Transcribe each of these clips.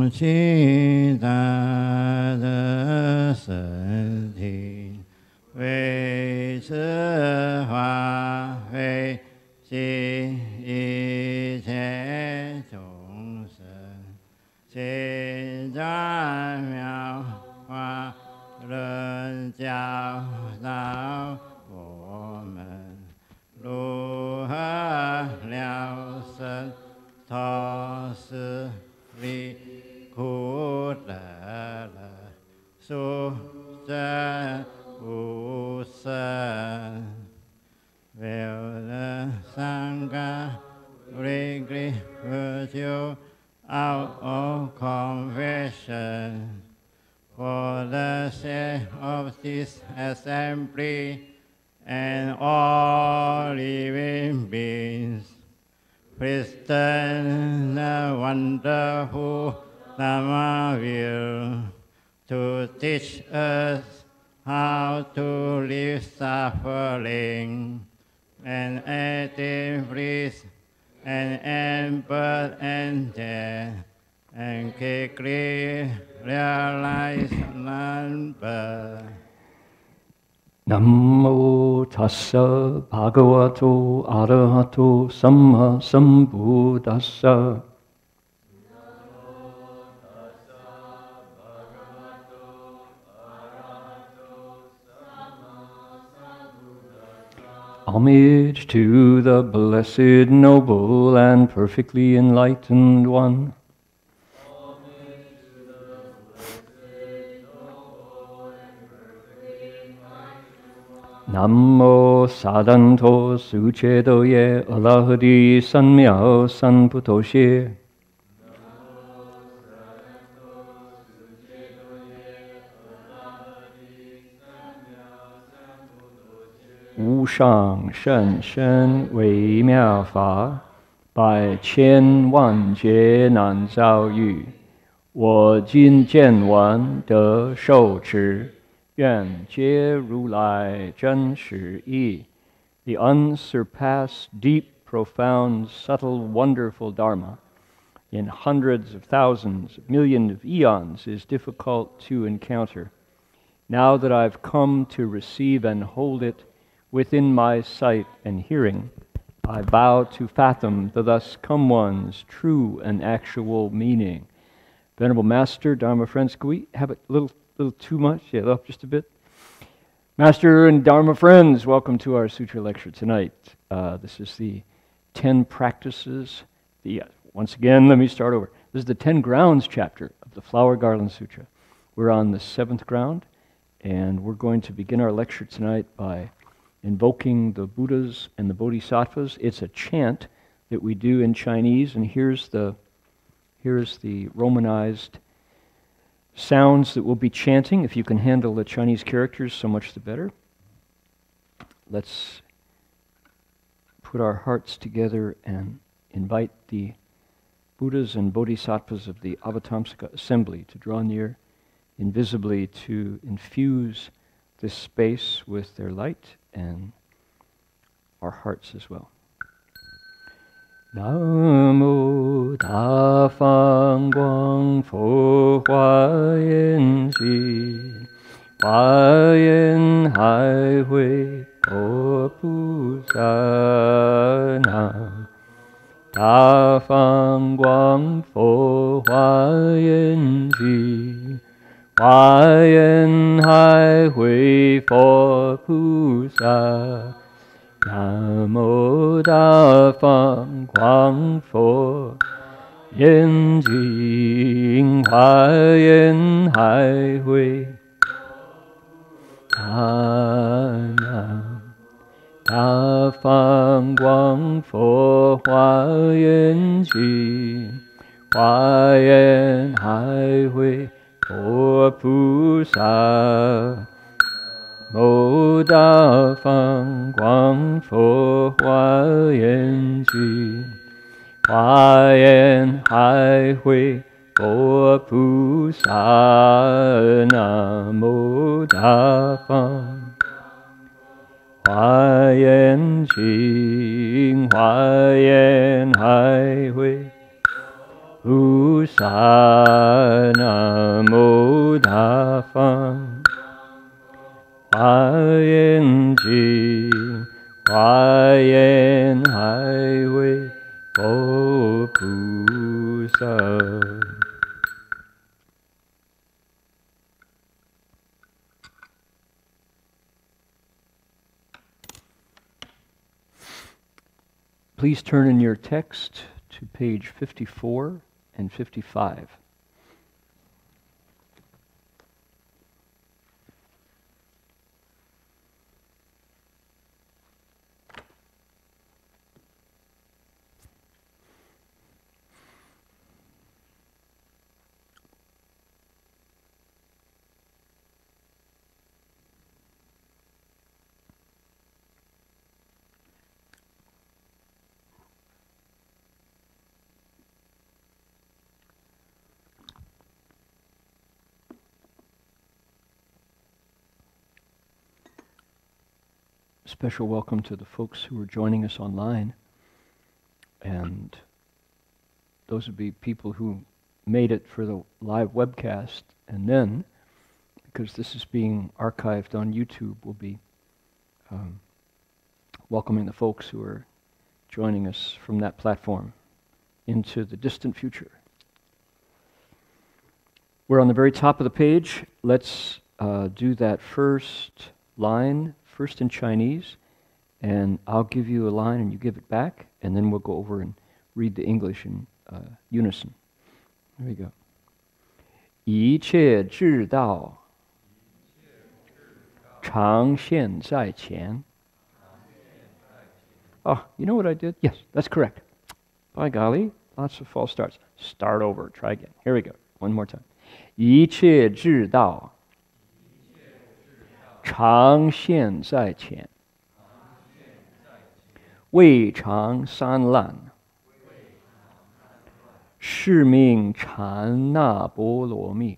其他的身体，为此化为尽一切众生，尽转妙法轮教导我们如何了生脱死离苦得乐，殊真无生。Avatamsaka Sutra virtue out of conversion. For the sake of this assembly and all living beings, Christian the wonderful Dhamma will to teach us how to live suffering and active bliss and birth and death, and quickly realize non-birth. Namo tassa bhagavato arahato samma sambuddhassa. Homage to the blessed, noble, and perfectly enlightened one. Namo sadanto suchedoye alahadi sanmyao sanputoshe. Wu shang shen shen wei miao fa, bai qian wan jie nan zhao yu, wo jin jian wan de shou zhi, yuan jie ru lai zhen shi yi. The unsurpassed, deep, profound, subtle, wonderful Dharma in hundreds of thousands, millions of eons is difficult to encounter. Now that I've come to receive and hold it within my sight and hearing, I vow to fathom the thus come one's true and actual meaning. Venerable Master, Dharma friends, can we have a little too much? Yeah, up just a bit. Master and Dharma friends, welcome to our Sutra lecture tonight. This is the 10 practices. Once again, let me start over. This is the 10 grounds chapter of the Flower Garland Sutra. We're on the 7th ground, and we're going to begin our lecture tonight by invoking the Buddhas and the Bodhisattvas. It's a chant that we do in Chinese, and here's the Romanized sounds that we'll be chanting. If you can handle the Chinese characters, so much the better. Let's put our hearts together and invite the Buddhas and Bodhisattvas of the Avatamsaka assembly to draw near invisibly to infuse this space with their light and our hearts as well. Namo Da Fang Guang Fo Hua Yin Ji Hua Yin Hai Hui Po Pu Sa Nam Da Fang Guang Fo Hua Yin Ji Hua Yin Hai Hui Po Pu Sa Namo Da Fang Guang Fo Yin Jing Hua Yin Hai Hui Nam Da Fang Guang Fo Hua Yin Jing Hua Yin Hai Hui Po Pu Sa Mo Da Fang Guang Fo Hua Yin Ji Hua Yin Hai Hui Po Pu Sa Namo Da Fang Hua Yin Ji Hua Yin Hai Hui Pu 萨那摩他方，华严经，华严海为佛菩萨。Please turn in your text to page 54 and 55. Special welcome to the folks who are joining us online, and those would be people who made it for the live webcast, and then, because this is being archived on YouTube, we'll be welcoming the folks who are joining us from that platform into the distant future. We're on the very top of the page. Let's do that first line, first in Chinese, and I'll give you a line and you give it back, and then we'll go over and read the English in unison. There we go. 一切智道常现在前. Oh, you know what I did? Yes, that's correct. By golly, lots of false starts. Start over. Try again. Here we go. One more time. 一切智道常现在前，未尝三滥，是名禅那波罗蜜。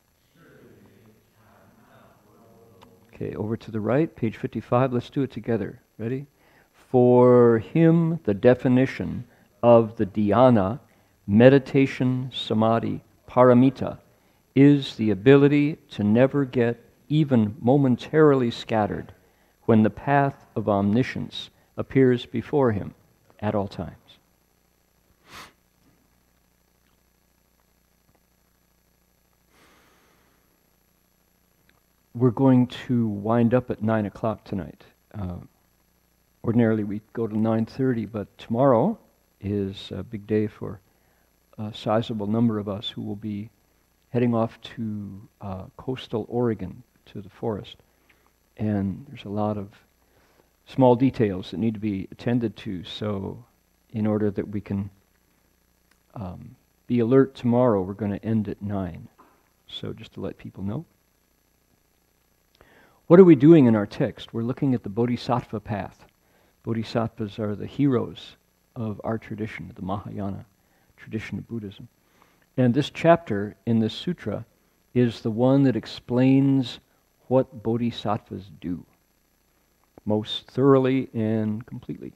Okay, over to the right, page 55. Let's do it together. Ready? For him, the definition of the dhyana, meditation, samadhi, paramita, is the ability to never get even momentarily scattered when the path of omniscience appears before him at all times. We're going to wind up at 9 o'clock tonight. Ordinarily we go to 9:30, but tomorrow is a big day for a sizable number of us who will be heading off to coastal Oregon, to the forest. And there's a lot of small details that need to be attended to, so in order that we can be alert tomorrow, we're going to end at 9. So just to let people know. What are we doing in our text? We're looking at the Bodhisattva path. Bodhisattvas are the heroes of our tradition, the Mahayana tradition of Buddhism. And this chapter in this sutra is the one that explains what bodhisattvas do most thoroughly and completely.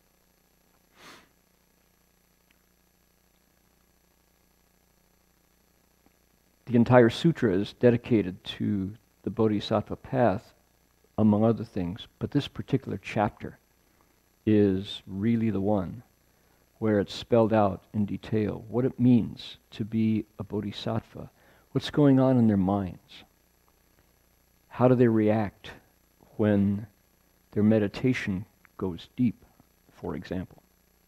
The entire sutra is dedicated to the bodhisattva path, among other things, but this particular chapter is really the one where it's spelled out in detail what it means to be a bodhisattva, what's going on in their minds, how do they react when their meditation goes deep, for example.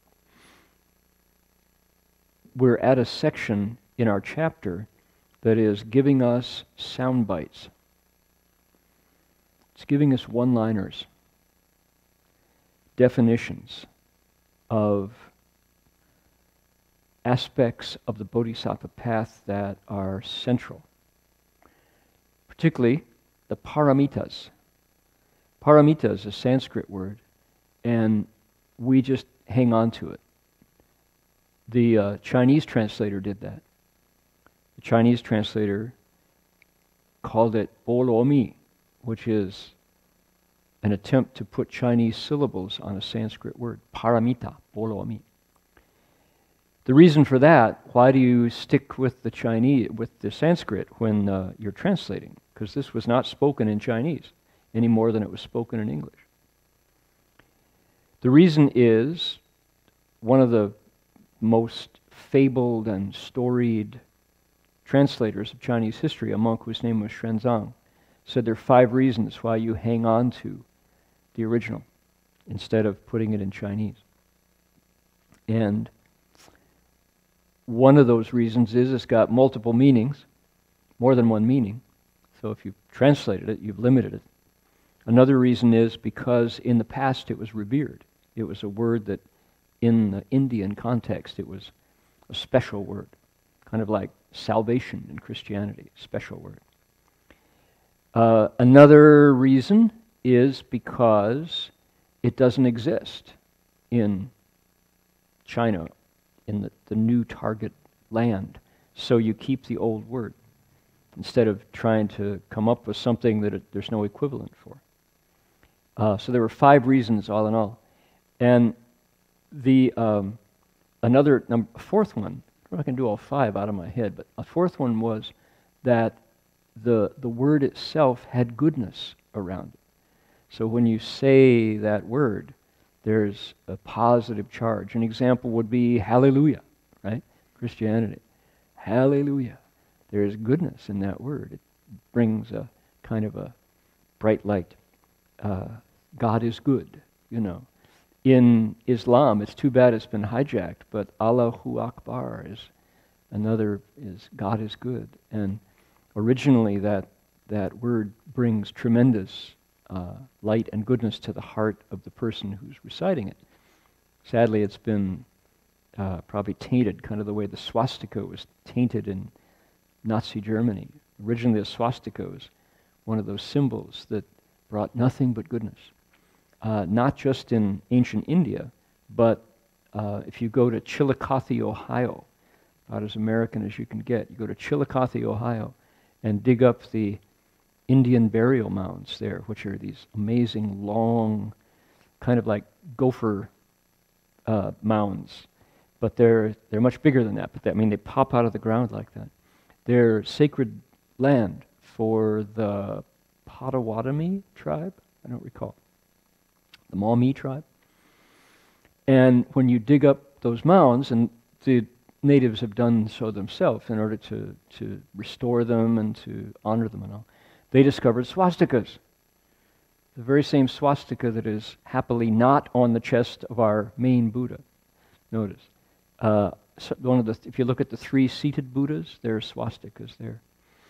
We're at a section in our chapter that is giving us sound bites. It's giving us one-liners, definitions of aspects of the bodhisattva path that are central, particularly the paramitas. Paramita is a Sanskrit word, and we just hang on to it. The Chinese translator did that. The Chinese translator called it Bo Luo Mi, which is an attempt to put Chinese syllables on a Sanskrit word. Paramita, Bo Luo Mi. The reason for that, why do you stick with the Chinese, with the Sanskrit when you're translating? Because this was not spoken in Chinese any more than it was spoken in English. The reason is one of the most fabled and storied translators of Chinese history, a monk whose name was Xuanzang, said there are 5 reasons why you hang on to the original instead of putting it in Chinese. And one of those reasons is it's got multiple meanings, more than one meaning. So if you've translated it, you've limited it. Another reason is because in the past it was revered. It was a word that in the Indian context it was a special word, kind of like salvation in Christianity, special word. Another reason is because it doesn't exist in China, in the new target land. So you keep the old word instead of trying to come up with something that there's no equivalent for. So there were 5 reasons all in all. And the fourth one, I can do all 5 out of my head, but a fourth one was that the word itself had goodness around it. So when you say that word, there's a positive charge. An example would be hallelujah, right? Christianity. Hallelujah. There's goodness in that word. It brings a kind of a bright light. God is good, you know. In Islam, it's too bad it's been hijacked, but Allahu Akbar is God is good. And originally that word brings tremendous light and goodness to the heart of the person who's reciting it. Sadly, it's been probably tainted, kind of the way the swastika was tainted in Nazi Germany. Originally, the swastika was one of those symbols that brought nothing but goodness. Not just in ancient India, but if you go to Chillicothe, Ohio, about as American as you can get, you go to Chillicothe, Ohio, and dig up the Indian burial mounds there, which are these amazing, long, kind of like gopher mounds. But they're much bigger than that. But they pop out of the ground like that. They're sacred land for the Potawatomi tribe. I don't recall. The Maumee tribe. And when you dig up those mounds, and the natives have done so themselves in order to restore them and to honor them and all, they discovered swastikas. The very same swastika that is happily not on the chest of our main Buddha. Notice. If you look at the 3 seated Buddhas, there are swastikas there.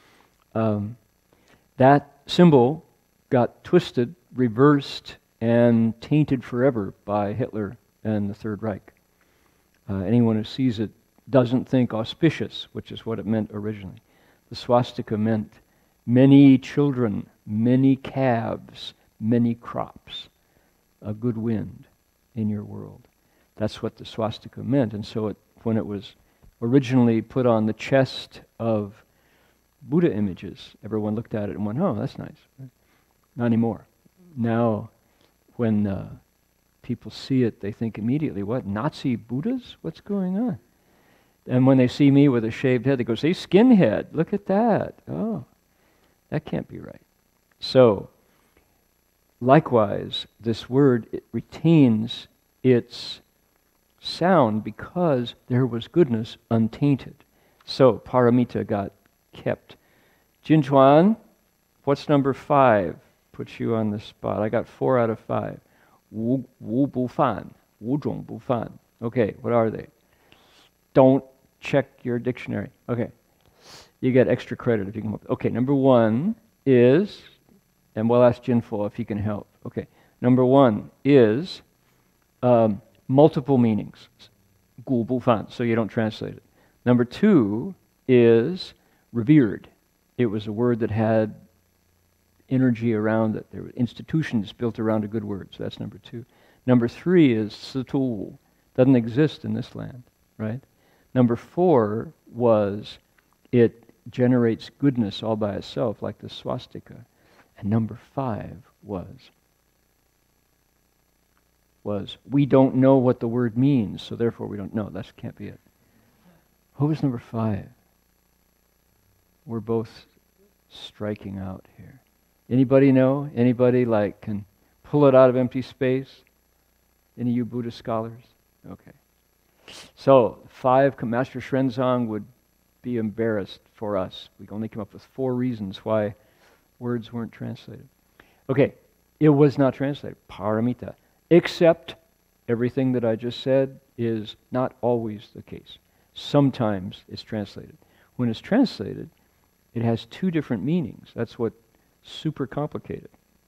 That symbol got twisted, reversed, and tainted forever by Hitler and the Third Reich. Anyone who sees it doesn't think auspicious, which is what it meant originally. The swastika meant many children, many calves, many crops, a good wind in your world. That's what the swastika meant. And so when it was originally put on the chest of Buddha images, everyone looked at it and went, oh, that's nice. Right? Not anymore. Now, when people see it, they think immediately, what, Nazi Buddhas? What's going on? And when they see me with a shaved head, they go, say, skinhead, look at that. Oh, that can't be right. So, likewise, this word, it retains its sound because there was goodness untainted. So, paramita got kept. Jinchuan, what's number 5? Puts you on the spot. I got 4 out of 5. Wu bu fan. Wu zhong bu fan. Okay, what are they? Don't check your dictionary. Okay. You get extra credit if you come up. Okay, number 1 is, and we'll ask Jinfo if he can help. Okay, number 1 is multiple meanings. Gu bu fan, so you don't translate it. Number 2 is revered. It was a word that had energy around it. There were institutions built around a good word, so that's number 2. Number 3 is situ. Doesn't exist in this land, right? Number 4 was it generates goodness all by itself, like the swastika. And number 5 was we don't know what the word means, so therefore we don't know. That can't be it. What was number 5? We're both striking out here. Anybody know? Anybody can pull it out of empty space? Any of you Buddhist scholars? Okay. So 5, Master Xuanzang would be embarrassed for us. We only came up with 4 reasons why words weren't translated. Okay, it was not translated, paramita, except everything that I just said is not always the case. Sometimes it's translated. When it's translated, it has 2 different meanings. That's what's super complicated.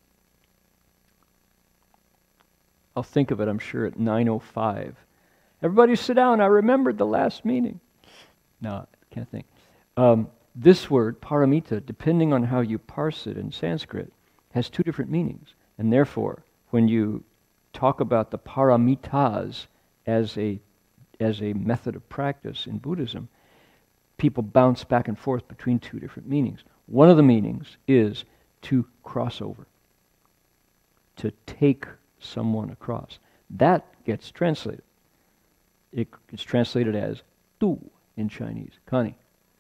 I'll think of it, I'm sure, at 9:05. Everybody sit down, I remembered the last meaning. No, I can't think. This word, paramita, depending on how you parse it in Sanskrit, has 2 different meanings. And therefore, when you talk about the paramitas as a method of practice in Buddhism, people bounce back and forth between 2 different meanings. One of the meanings is to cross over, to take someone across. That gets translated. It's translated as tu in Chinese. Connie?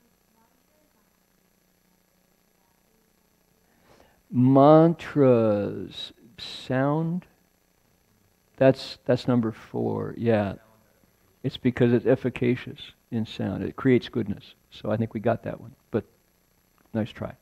Mantras, sound, that's number 4, yeah. It's because it's efficacious in sound. It creates goodness. So I think we got that one, but nice try.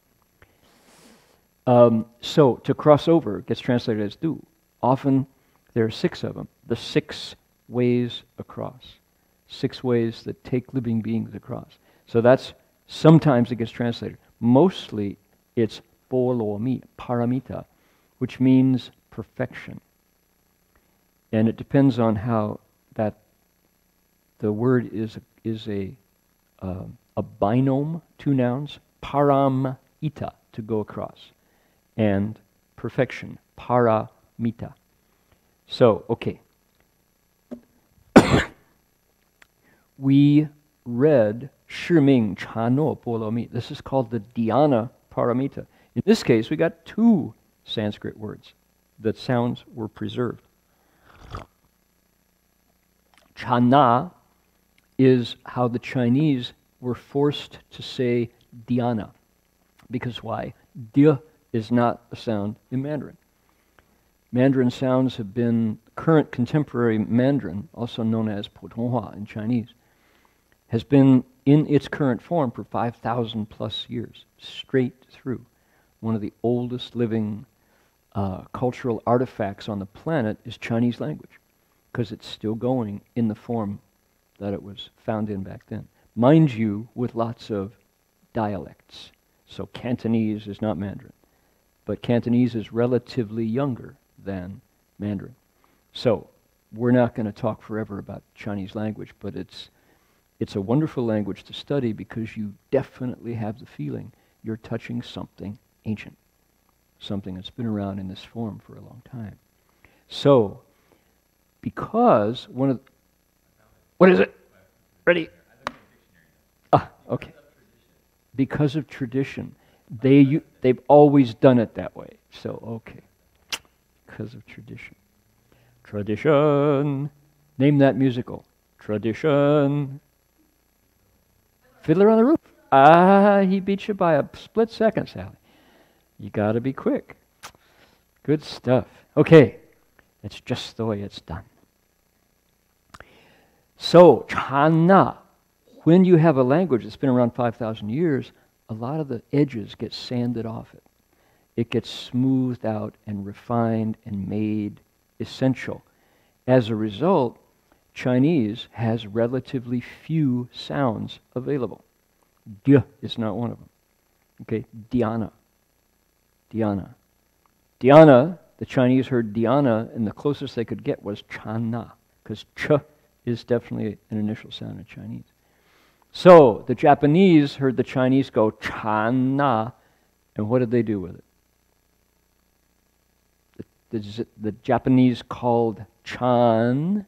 So to cross over gets translated as du. Often there are 6 of them. The 6 ways across. 6 ways that take living beings across. So that's, sometimes it gets translated. Mostly it's polomi, paramita, which means perfection. And it depends on how that the word is a binome, 2 nouns, paramita, to go across, and perfection, paramita. So, okay. We read Shiming Chano Polomi. This is called the dhyana paramita. In this case, we got 2 Sanskrit words that sounds were preserved. Chana is how the Chinese were forced to say dhyana. Because why? Dia is not a sound in Mandarin. Mandarin sounds have been, current contemporary Mandarin, also known as Putonghua in Chinese, has been in its current form for 5,000 plus years, straight through. One of the oldest living cultural artifacts on the planet is Chinese language, because it's still going in the form that it was found in back then. Mind you, with lots of dialects. So Cantonese is not Mandarin, but Cantonese is relatively younger than Mandarin. So we're not going to talk forever about Chinese language, but it's a wonderful language to study because you definitely have the feeling you're touching something ancient, something that's been around in this form for a long time. So, because one of what is it? Ready? Okay. Because of tradition, they've always done it that way. So, okay. Because of tradition. Tradition. Name that musical. Tradition. Fiddler on the Roof. Ah, he beat you by a split second, Sally. You got to be quick. Good stuff. Okay. It's just the way it's done. So, Chana, when you have a language that's been around 5,000 years, a lot of the edges get sanded off it. It gets smoothed out and refined and made essential. As a result, Chinese has relatively few sounds available. Dia is not one of them. Okay, dhyana. Dhyana. Dhyana, the Chinese heard dhyana, and the closest they could get was chana, because ch is definitely an initial sound in Chinese. So the Japanese heard the Chinese go chana, and what did they do with it? The Japanese called chan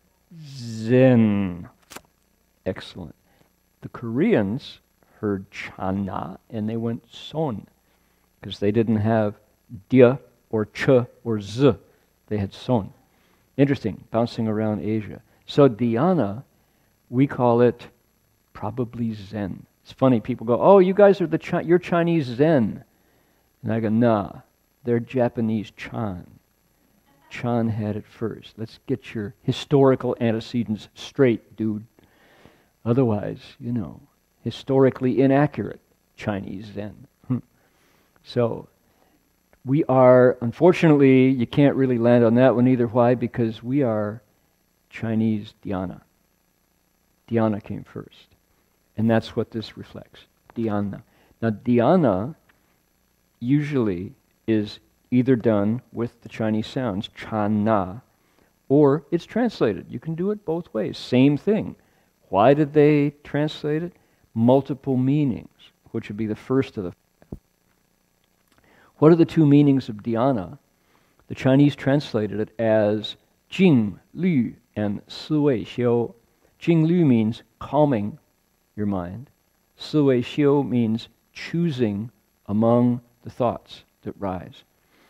zen. Excellent. The Koreans heard chana and they went son, because they didn't have dia or ch or z. They had son. Interesting, bouncing around Asia. So dhyana, we call it probably Zen. It's funny, people go, oh, you guys are you're Chinese Zen. And I go, nah, they're Japanese Chan. Chan had it first. Let's get your historical antecedents straight, dude. Otherwise, historically inaccurate Chinese Zen. So, we are, unfortunately, you can't really land on that one either. Why? Because we are Chinese Dhyana. Dhyana came first. And that's what this reflects, dhyana. Now, dhyana usually is either done with the Chinese sounds, chana, or it's translated. You can do it both ways. Same thing. Why did they translate it? Multiple meanings, which would be the first of the... What are the two meanings of dhyana? The Chinese translated it as jing, lü, and si wei xiu. Jing lü means calming your mind. Si wei xiu means choosing among the thoughts that rise.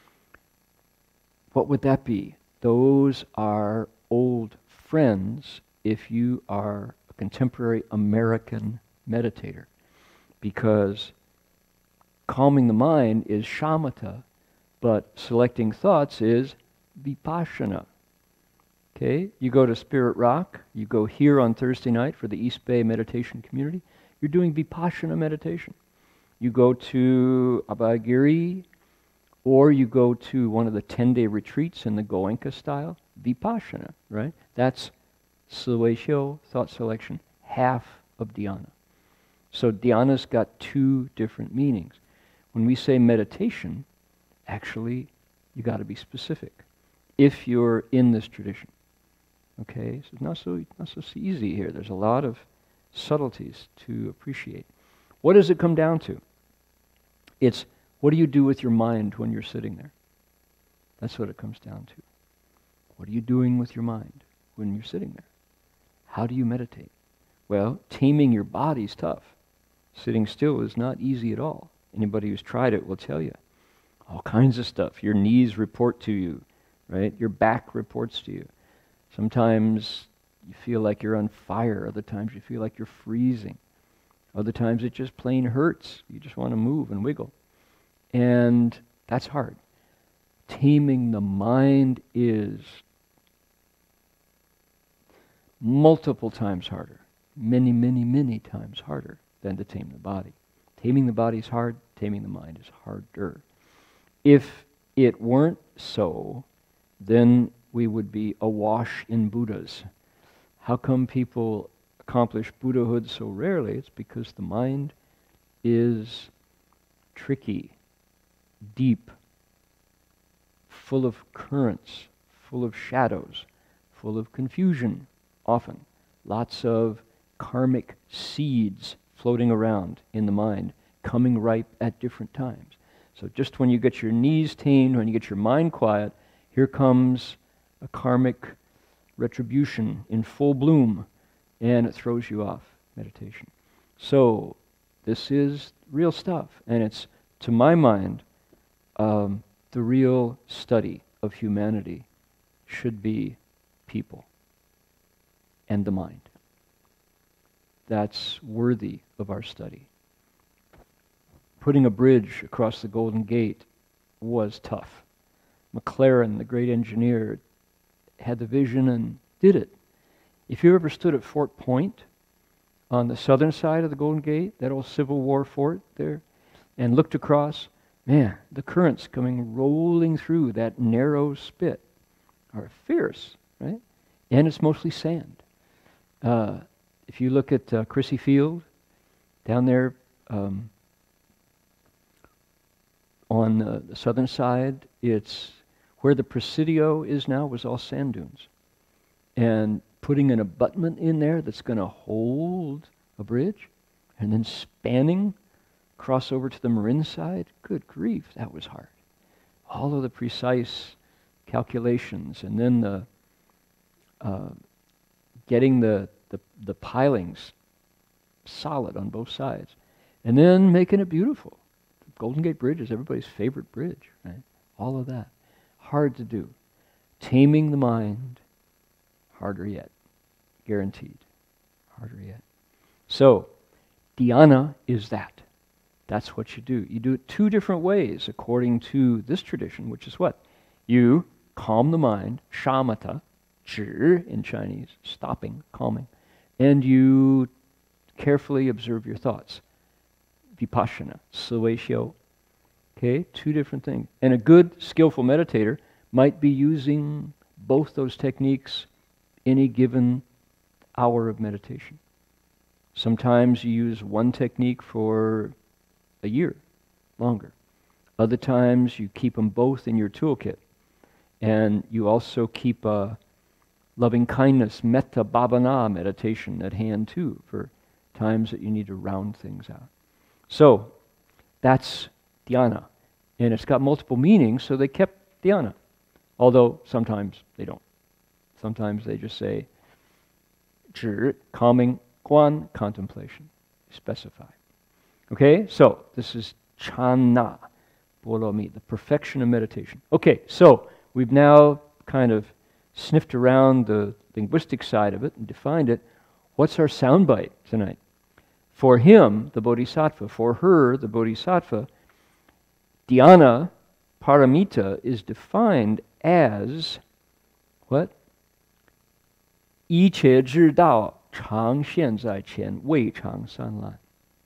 What would that be? Those are old friends if you are a contemporary American meditator, because calming the mind is shamatha, but selecting thoughts is vipassana. Okay, you go to Spirit Rock, you go here on Thursday night for the East Bay Meditation Community, you're doing vipassana meditation. You go to Abhayagiri, or you go to one of the 10-day retreats in the Goenka style, vipassana, right? That's Siwei thought selection, half of dhyana. So dhyana's got two different meanings. When we say meditation, actually, you got to be specific if you're in this tradition. Okay, so it's not so easy here. There's a lot of subtleties to appreciate. What does it come down to? It's what do you do with your mind when you're sitting there? That's what it comes down to. What are you doing with your mind when you're sitting there? How do you meditate? Well, taming your body's tough. Sitting still is not easy at all. Anybody who's tried it will tell you. All kinds of stuff. Your knees report to you, right? Your back reports to you. Sometimes you feel like you're on fire. Other times you feel like you're freezing. Other times it just plain hurts. You just want to move and wiggle. And that's hard. Taming the mind is multiple times harder. Many, many, many times harder than to tame the body. Taming the body is hard. Taming the mind is harder. If it weren't so, then we would be awash in Buddhas. How come people accomplish Buddhahood so rarely? It's because the mind is tricky, deep, full of currents, full of shadows, full of confusion, often. Lots of karmic seeds floating around in the mind, coming ripe at different times. So just when you get your knees tamed, when you get your mind quiet, here comes a karmic retribution in full bloom, and it throws you off meditation. So this is real stuff, and it's, to my mind, the real study of humanity should be people and the mind. That's worthy of our study. Putting a bridge across the Golden Gate was tough. McLaren, the great engineer, had the vision and did it. If you ever stood at Fort Point on the southern side of the Golden Gate, that old Civil War fort there, and looked across, man, the currents coming rolling through that narrow spit are fierce, right? And it's mostly sand. If you look at Crissy Field, down there on the southern side, it's where the Presidio is now was all sand dunes. And putting an abutment in there that's going to hold a bridge and then spanning cross over to the Marin side, good grief, that was hard. All of the precise calculations, and then the getting the pilings solid on both sides, and then making it beautiful. The Golden Gate Bridge is everybody's favorite bridge, right? All of that. Hard to do. Taming the mind, harder yet. Guaranteed. Harder yet. So, dhyana is that. That's what you do. You do it two different ways according to this tradition, which is what? You calm the mind, shamatha, 止 in Chinese, stopping, calming, and you carefully observe your thoughts. Vipassana, 思维修. Okay, two different things. And a good, skillful meditator might be using both those techniques any given hour of meditation. Sometimes you use one technique for a year, longer. Other times you keep them both in your toolkit. And you also keep a loving kindness, metta bhavana meditation at hand too, for times that you need to round things out. So, that's dhyana. And it's got multiple meanings, so they kept dhyana. Although sometimes they don't. Sometimes they just say, 止, calming, 观, contemplation. Specify. Okay, so this is chana, bolomi, the perfection of meditation. Okay, so we've now kind of sniffed around the linguistic side of it and defined it. What's our soundbite tonight? For him, the bodhisattva, for her, the bodhisattva, dhyana, paramita, is defined as what? 一切之道常现在前，未尝散乱.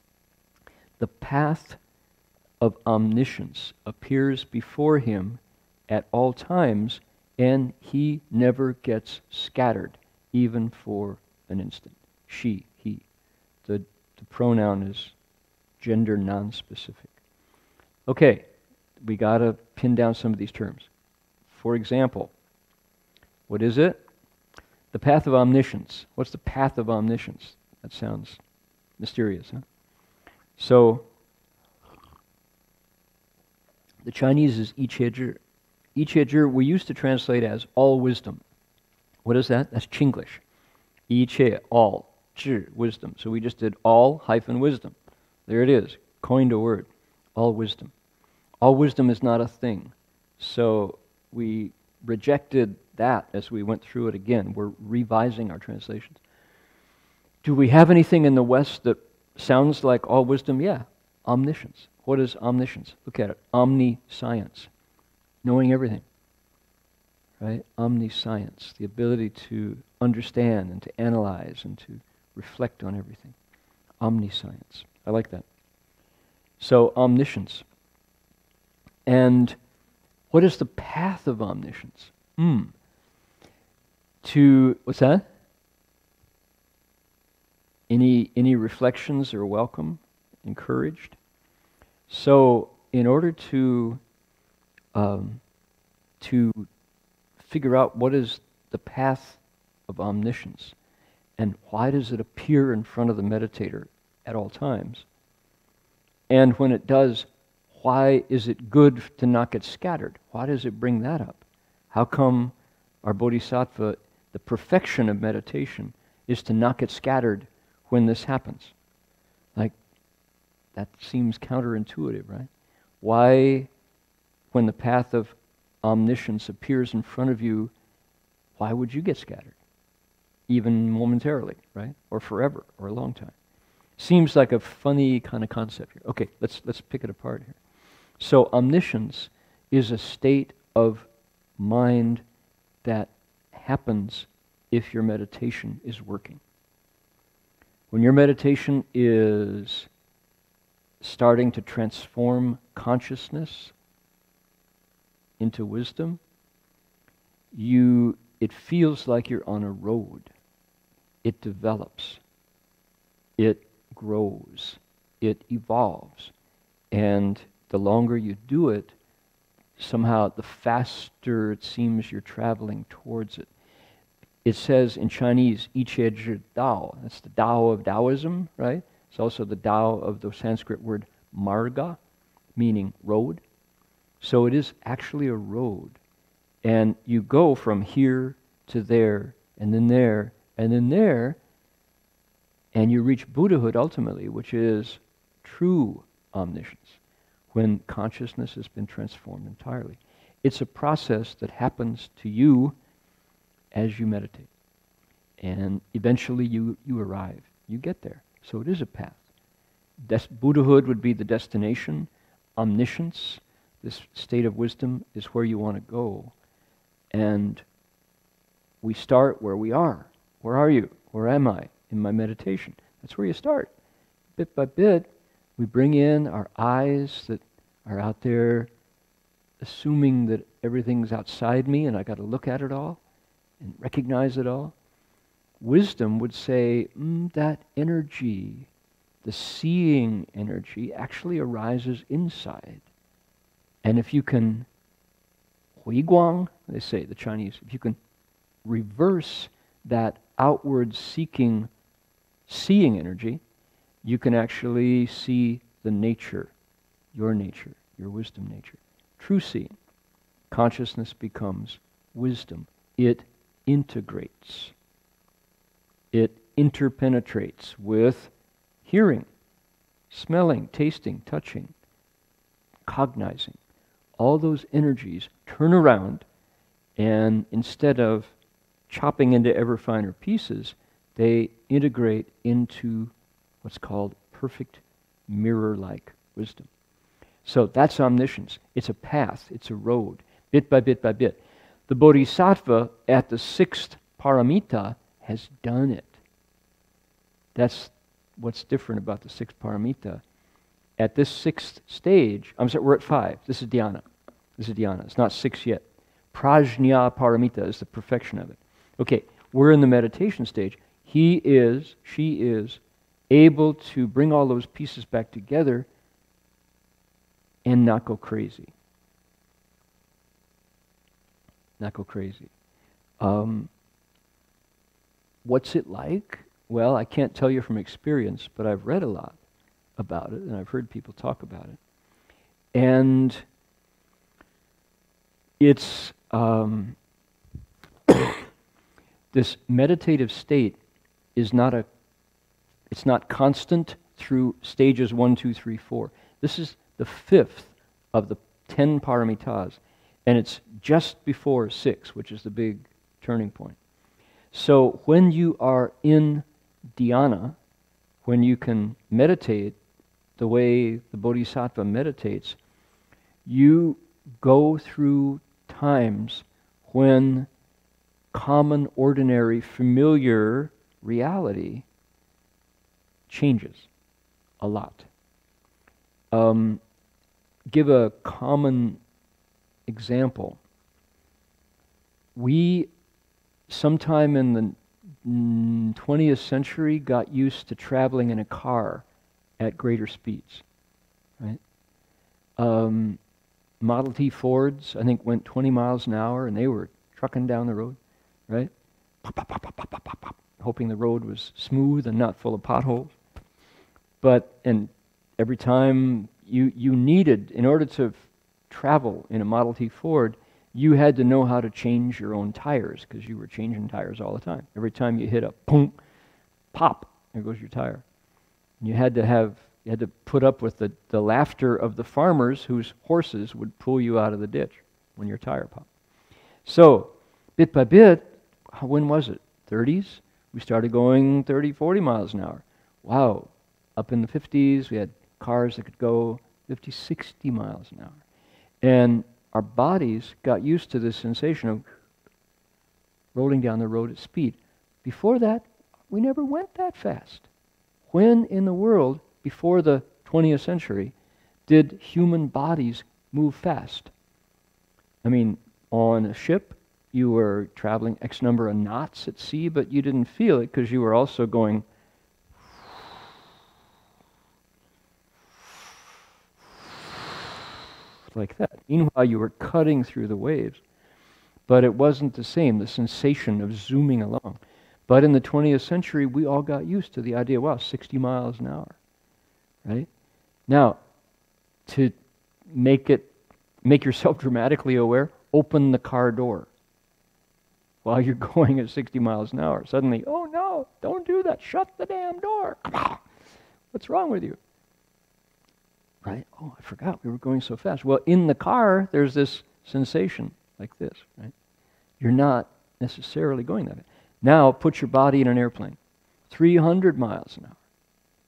The path of omniscience appears before him at all times, and he never gets scattered, even for an instant. She, he. The pronoun is gender non-specific. Okay, we got to pin down some of these terms. For example, what is it? The path of omniscience. What's the path of omniscience? That sounds mysterious, huh? So, the Chinese is 一切智. 一切智 we used to translate as all wisdom. What is that? That's Chinglish. 一切, all. 智, wisdom. So we just did all hyphen wisdom. There it is. Coined a word. All wisdom. All wisdom is not a thing. So we rejected that as we went through it again. We're revising our translations. Do we have anything in the West that sounds like all wisdom? Yeah. Omniscience. What is omniscience? Look at it. Omniscience. Knowing everything. Right? Omniscience. The ability to understand and to analyze and to reflect on everything. Omniscience. I like that. So, omniscience. And what is the path of omniscience? To, what's that? Any reflections are welcome, encouraged. So, in order to figure out what is the path of omniscience and why does it appear in front of the meditator at all times, and when it does, why is it good to not get scattered? Why does it bring that up? How come our bodhisattva, the perfection of meditation, is to not get scattered when this happens? Like, that seems counterintuitive, right? Why, when the path of omniscience appears in front of you, why would you get scattered? Even momentarily, right? Or forever, or a long time. Seems like a funny kind of concept here. Okay, let's pick it apart here. So omniscience is a state of mind that happens if your meditation is working. When your meditation is starting to transform consciousness into wisdom, it feels like you're on a road. It develops. It grows. It evolves. And the longer you do it, somehow the faster it seems you're traveling towards it. It says in Chinese, 一切之道. That's the Tao of Taoism, right? It's also the Tao of the Sanskrit word marga, meaning road. So it is actually a road. And you go from here to there, and then there, and then there, and you reach Buddhahood ultimately, which is true omniscience, when consciousness has been transformed entirely. It's a process that happens to you as you meditate. And eventually you arrive. You get there. So it is a path. Buddhahood would be the destination. Omniscience, this state of wisdom, is where you want to go. And we start where we are. Where are you? Where am I in my meditation? That's where you start. Bit by bit, we bring in our eyes that are out there assuming that everything's outside me and I got to look at it all and recognize it all. Wisdom would say, that energy, the seeing energy, actually arises inside. And if you can, 回光, they say, the Chinese, if you can reverse that outward seeking, seeing energy, you can actually see the nature, your wisdom nature. True seeing. Consciousness becomes wisdom. It integrates. It interpenetrates with hearing, smelling, tasting, touching, cognizing. All those energies turn around, and instead of chopping into ever finer pieces, they integrate into what's called perfect mirror-like wisdom. So that's omniscience. It's a path, it's a road, bit by bit by bit. The Bodhisattva at the 6th paramita has done it. That's what's different about the 6th paramita. At this 6th stage, I'm sorry, we're at 5. This is dhyana. It's not 6 yet. Prajna paramita is the perfection of it. Okay, we're in the meditation stage. She is able to bring all those pieces back together and not go crazy. Not go crazy. What's it like? Well, I can't tell you from experience, but I've read a lot about it, and I've heard people talk about it. And it's this meditative state is it's not constant through stages 1, 2, 3, 4. This is the 5th of the 10 paramitas, and it's just before 6, which is the big turning point. So when you are in dhyana, when you can meditate the way the Bodhisattva meditates, you go through times when common, ordinary, familiar reality changes a lot. Give a common example. We, sometime in the 20th century, got used to traveling in a car at greater speeds, right? Model T Fords, I think, went 20 miles an hour, and they were trucking down the road, right? Pop, pop, pop, pop, pop, pop, pop, pop, hoping the road was smooth and not full of potholes. And every time you needed, in order to travel in a Model T Ford, you had to know how to change your own tires, because you were changing tires all the time. Every time you hit a boom, pop, there goes your tire. And you had to put up with the laughter of the farmers whose horses would pull you out of the ditch when your tire popped. So, bit by bit, when was it? 30s? We started going 30, 40 miles an hour. Wow. Up in the 50s, we had cars that could go 50, 60 miles an hour. And our bodies got used to this sensation of rolling down the road at speed. Before that, we never went that fast. When in the world, before the 20th century, did human bodies move fast? I mean, on a ship, you were traveling X number of knots at sea, but you didn't feel it because you were also going like that. Meanwhile, you were cutting through the waves. But it wasn't the same, the sensation of zooming along. But in the 20th century, we all got used to the idea, wow, 60 miles an hour, right? Now, to make yourself dramatically aware, open the car door while you're going at 60 miles an hour. Suddenly, oh no, don't do that, shut the damn door. What's wrong with you? Right? Oh, I forgot we were going so fast. Well, in the car, there's this sensation like this, right? You're not necessarily going that way. Now, put your body in an airplane, 300 miles an hour.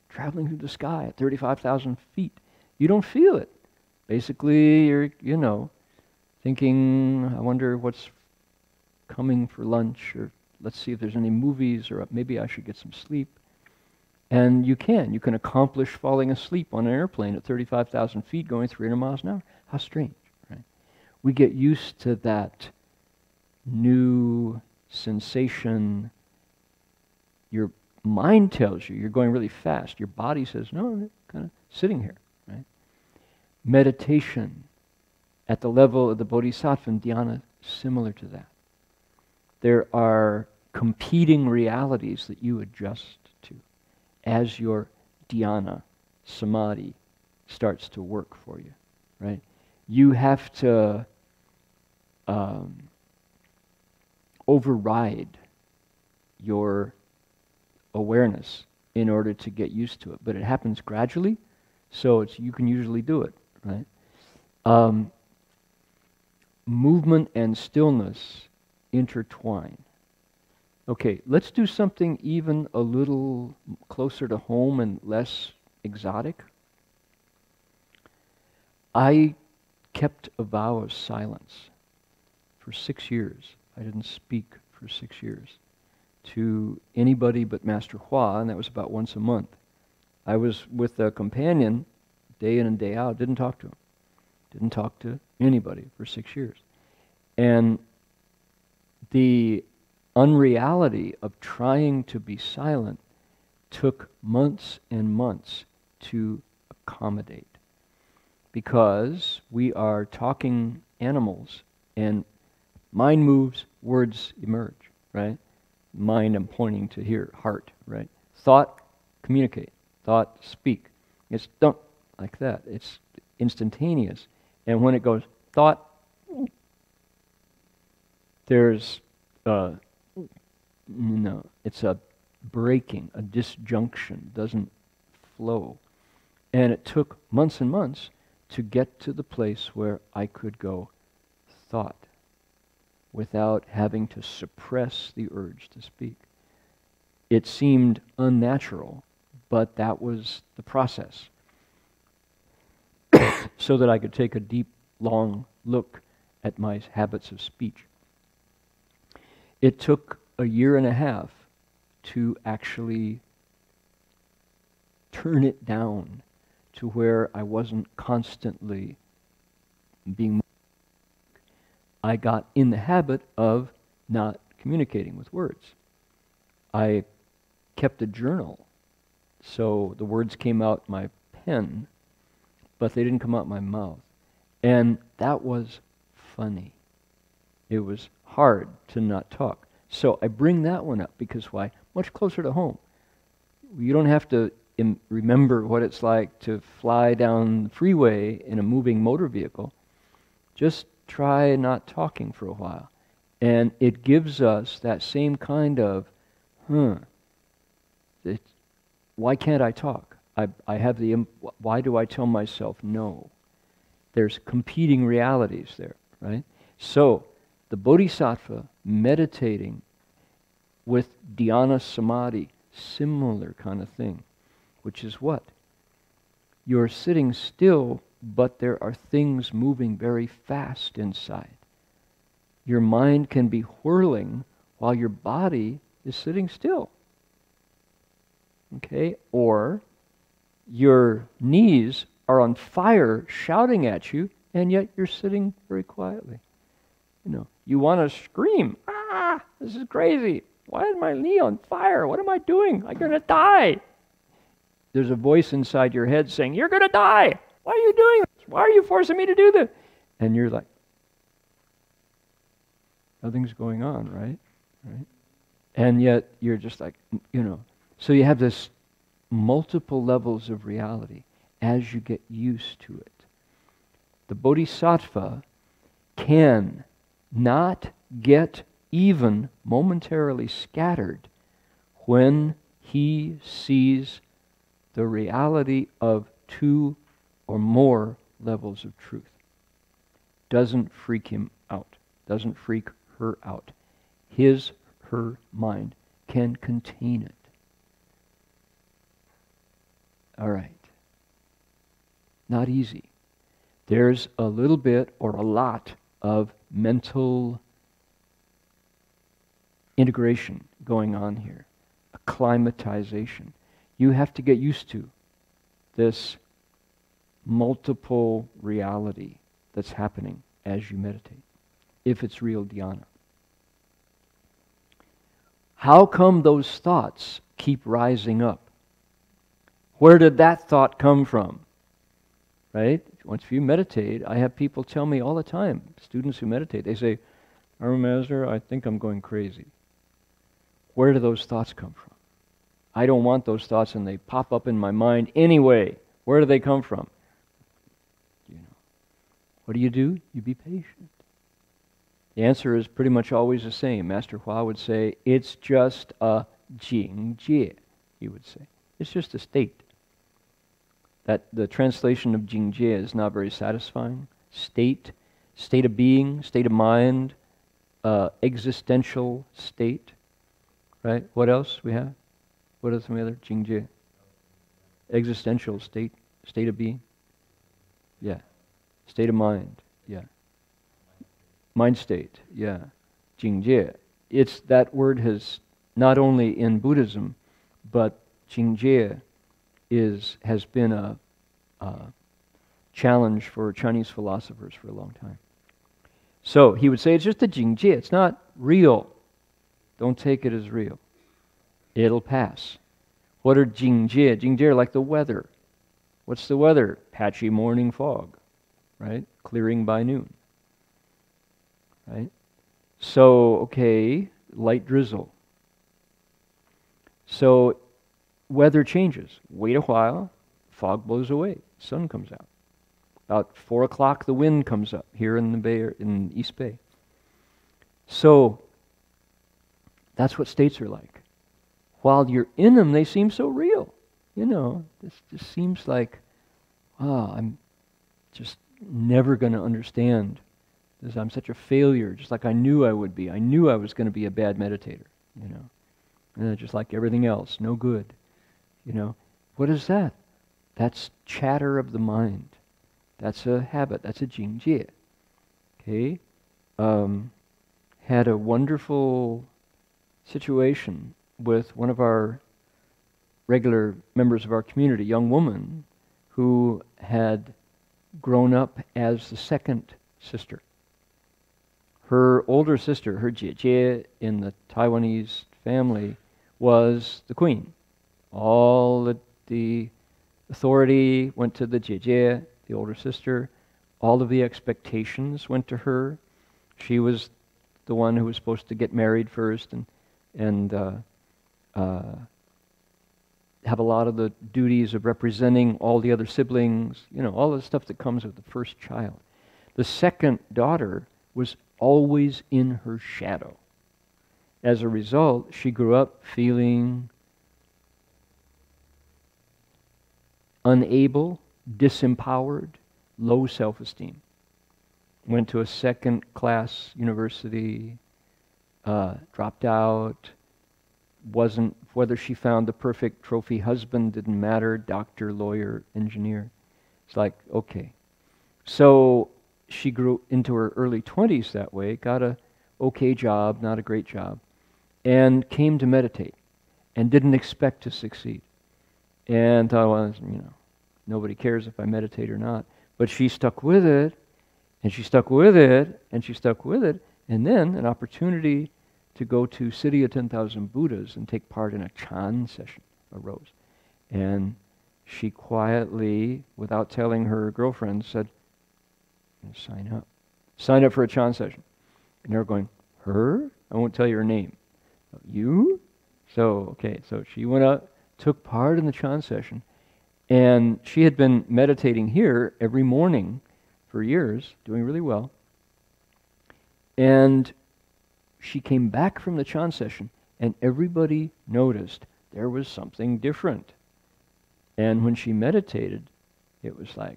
traveling through the sky at 35,000 feet. You don't feel it. Basically, you're, thinking, I wonder what's coming for lunch, or let's see if there's any movies, or maybe I should get some sleep. And you can accomplish falling asleep on an airplane at 35,000 feet going 300 miles an hour. How strange, right? We get used to that new sensation. Your mind tells you you're going really fast. Your body says, no, I'm kind of sitting here, right? Meditation at the level of the bodhisattva and dhyana, similar to that. There are competing realities that you adjust to as your dhyana, samadhi, starts to work for you, right? You have to override your awareness in order to get used to it. But it happens gradually, so you can usually do it, right? Movement and stillness intertwine. Okay, let's do something even a little closer to home and less exotic. I kept a vow of silence for 6 years. I didn't speak for 6 years to anybody but Master Hua, and that was about once a month. I was with a companion day in and day out, didn't talk to him. Didn't talk to anybody for 6 years. And the unreality of trying to be silent took months and months to accommodate. Because we are talking animals, and mind moves, words emerge, right? Mind, I'm pointing to here, heart, right? Thought, communicate. Thought, speak. It's don't like that. It's instantaneous. And when it goes, thought, there's it's a breaking, a disjunction, doesn't flow. And it took months and months to get to the place where I could go thought without having to suppress the urge to speak. It seemed unnatural, but that was the process. So that I could take a deep, long look at my habits of speech. It took a year and a half to actually turn it down to where I wasn't constantly being. I got in the habit of not communicating with words. I kept a journal, so the words came out my pen, but they didn't come out my mouth. And that was funny. It was hard to not talk. So I bring that one up because why? Much closer to home. You don't have to remember what it's like to fly down the freeway in a moving motor vehicle. Just try not talking for a while. And it gives us that same kind of, why can't I talk? I have why do I tell myself no? There's competing realities there, right? So, the bodhisattva meditating with dhyana samadhi, similar kind of thing, which is what? You're sitting still, but there are things moving very fast inside. Your mind can be whirling while your body is sitting still. Okay? Or your knees are on fire shouting at you, and yet you're sitting very quietly. You want to scream, this is crazy. Why is my knee on fire? What am I doing? I'm going to die. There's a voice inside your head saying, you're going to die. Why are you doing this? Why are you forcing me to do this? And you're like, nothing's going on, right? And yet you're just like, So you have this multiple levels of reality as you get used to it. The bodhisattva can not get even momentarily scattered when he sees the reality of 2 or more levels of truth. Doesn't freak him out. Doesn't freak her out. Her mind can contain it. All right. Not easy. There's a little bit or a lot of mental integration going on here, acclimatization. You have to get used to this multiple reality that's happening as you meditate, if it's real dhyana. How come those thoughts keep rising up? Where did that thought come from? Right? Once you meditate, I have people tell me all the time, students who meditate, they say, Master, I think I'm going crazy. Where do those thoughts come from? I don't want those thoughts and they pop up in my mind anyway. Where do they come from? You know. What do? You be patient. The answer is pretty much always the same. Master Hua would say, it's just a Jingjie, he would say. It's just a state. That the translation of Jingjie is not very satisfying. State of being, state of mind, existential state. Right? What else we have? What are some other Jingjie? Existential state of being. Yeah. State of mind. Yeah. Mind state. Yeah. Jingjie. It's that word has not only in Buddhism, but Jingjie has been a challenge for Chinese philosophers for a long time. So he would say it's just a Jingjie. It's not real. Don't take it as real. It'll pass. What are Jingjie? Jingjie are like the weather. What's the weather? Patchy morning fog, right? Clearing by noon, right? So, okay, light drizzle. So, weather changes. Wait a while, fog blows away, sun comes out. About 4 o'clock, the wind comes up here in the Bay, in East Bay. So, that's what states are like. While you're in them, they seem so real. You know, this just seems like, I'm just never going to understand this. I'm such a failure, just like I knew I would be. I knew I was going to be a bad meditator, you know. And just like everything else, no good. You know, what is that? That's chatter of the mind. That's a habit. That's a Jingjie. Okay? Had a wonderful situation with one of our regular members of our community, a young woman who had grown up as the second sister. Her older sister, her Jie in the Taiwanese family, was the queen. All the authority went to the Jie, the older sister. All of the expectations went to her. She was the one who was supposed to get married first and have a lot of the duties of representing all the other siblings, you know, all the stuff that comes with the first child. The second daughter was always in her shadow. As a result, she grew up feeling unable, disempowered, low self-esteem. Went to a second-class university, dropped out, wasn't, whether she found the perfect trophy husband didn't matter, doctor, lawyer, engineer. It's like, okay. So she grew into her early 20s that way, got a okay job, not a great job, and came to meditate and didn't expect to succeed. And thought, well, you know, nobody cares if I meditate or not. But she stuck with it, and she stuck with it, and she stuck with it, and then an opportunity to go to City of 10,000 Buddhas and take part in a Chan session arose. And she quietly, without telling her girlfriend, said, sign up. Sign up for a Chan session. And they're going, her? I won't tell you her name. You? So, okay, so she went up, took part in the Chan session, and she had been meditating here every morning for years, doing really well. And she came back from the Chan session, and everybody noticed there was something different. And when she meditated, it was like,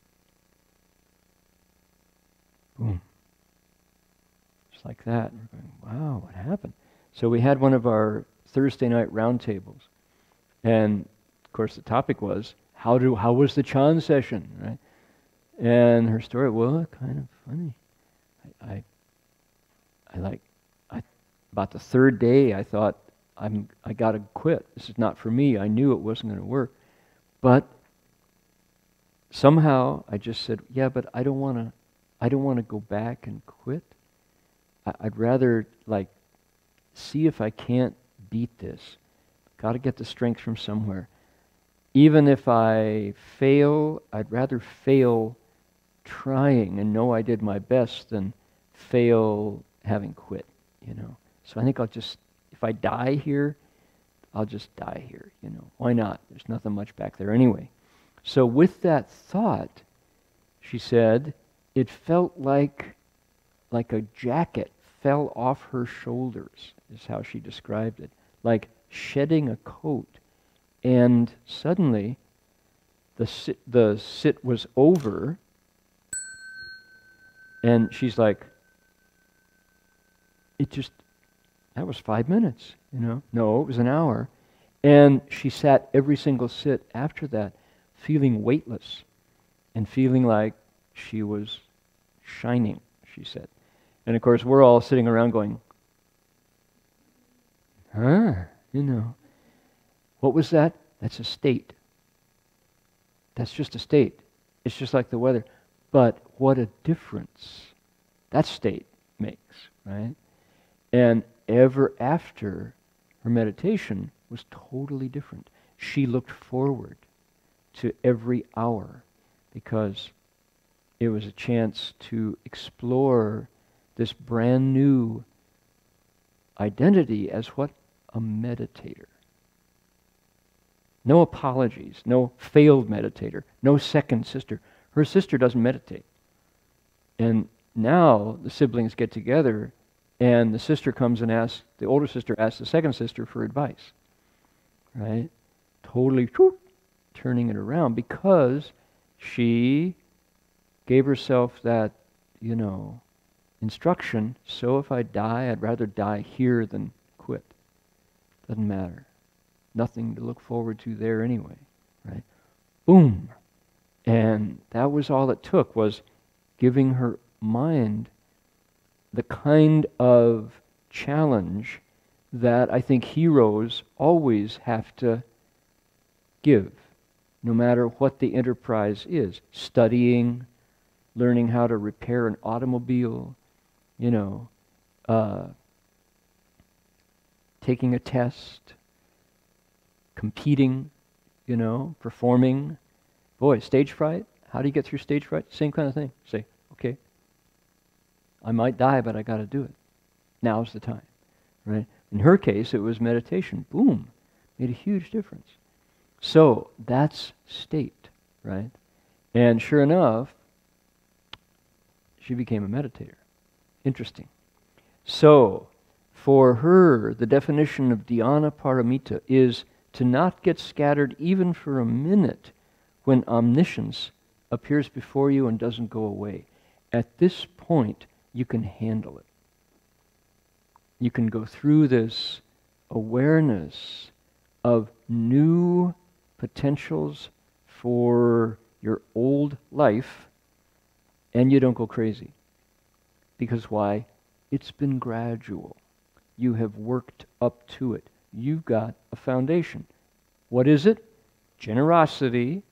boom. Just like that. And we're going, wow, what happened? So we had one of our Thursday night roundtables. And, of course, the topic was, how was the Chan session, right? And her story, well, kind of funny. About the third day, I thought, I got to quit. This is not for me. I knew it wasn't going to work. But somehow I just said, yeah, but I don't want to go back and quit. I'd rather see if I can't beat this. Got to get the strength from somewhere. Even if I fail, I'd rather fail trying and know I did my best than fail having quit, So I think if I die here, I'll just die here, Why not? There's nothing much back there anyway. So with that thought, she said, it felt like a jacket fell off her shoulders, is how she described it, like shedding a coat. And suddenly, the sit was over, and she's like, that was 5 minutes, No, it was an hour. And she sat every single sit after that, feeling weightless, and feeling like she was shining, she said. And of course, we're all sitting around going, What was that? That's a state. That's just a state. It's just like the weather. But what a difference that state makes, right? And ever after, her meditation was totally different. She looked forward to every hour because it was a chance to explore this brand new identity as what? A meditator. No apologies, no failed meditator, no second sister. Her sister doesn't meditate. And now the siblings get together and the sister comes and asks, the older sister asks the second sister for advice. Right? Totally turning it around because she gave herself that, instruction. So if I die, I'd rather die here than quit. Doesn't matter. Nothing to look forward to there anyway, right? Boom. And that was all it took, was giving her mind the kind of challenge that I think heroes always have to give, no matter what the enterprise is. Studying, learning how to repair an automobile, taking a test, competing, performing. Boy, stage fright, how do you get through stage fright? Same kind of thing. Say, okay, I might die, but I got to do it. Now's the time, right? In her case, it was meditation. Boom, made a huge difference. So that's state, right? And sure enough, she became a meditator. Interesting. So for her, the definition of dhyana paramita is to not get scattered even for a minute when omniscience appears before you and doesn't go away. At this point, you can handle it. You can go through this awareness of new potentials for your old life, and you don't go crazy. Because why? It's been gradual. You have worked up to it. You've got a foundation. What is it? Generosity,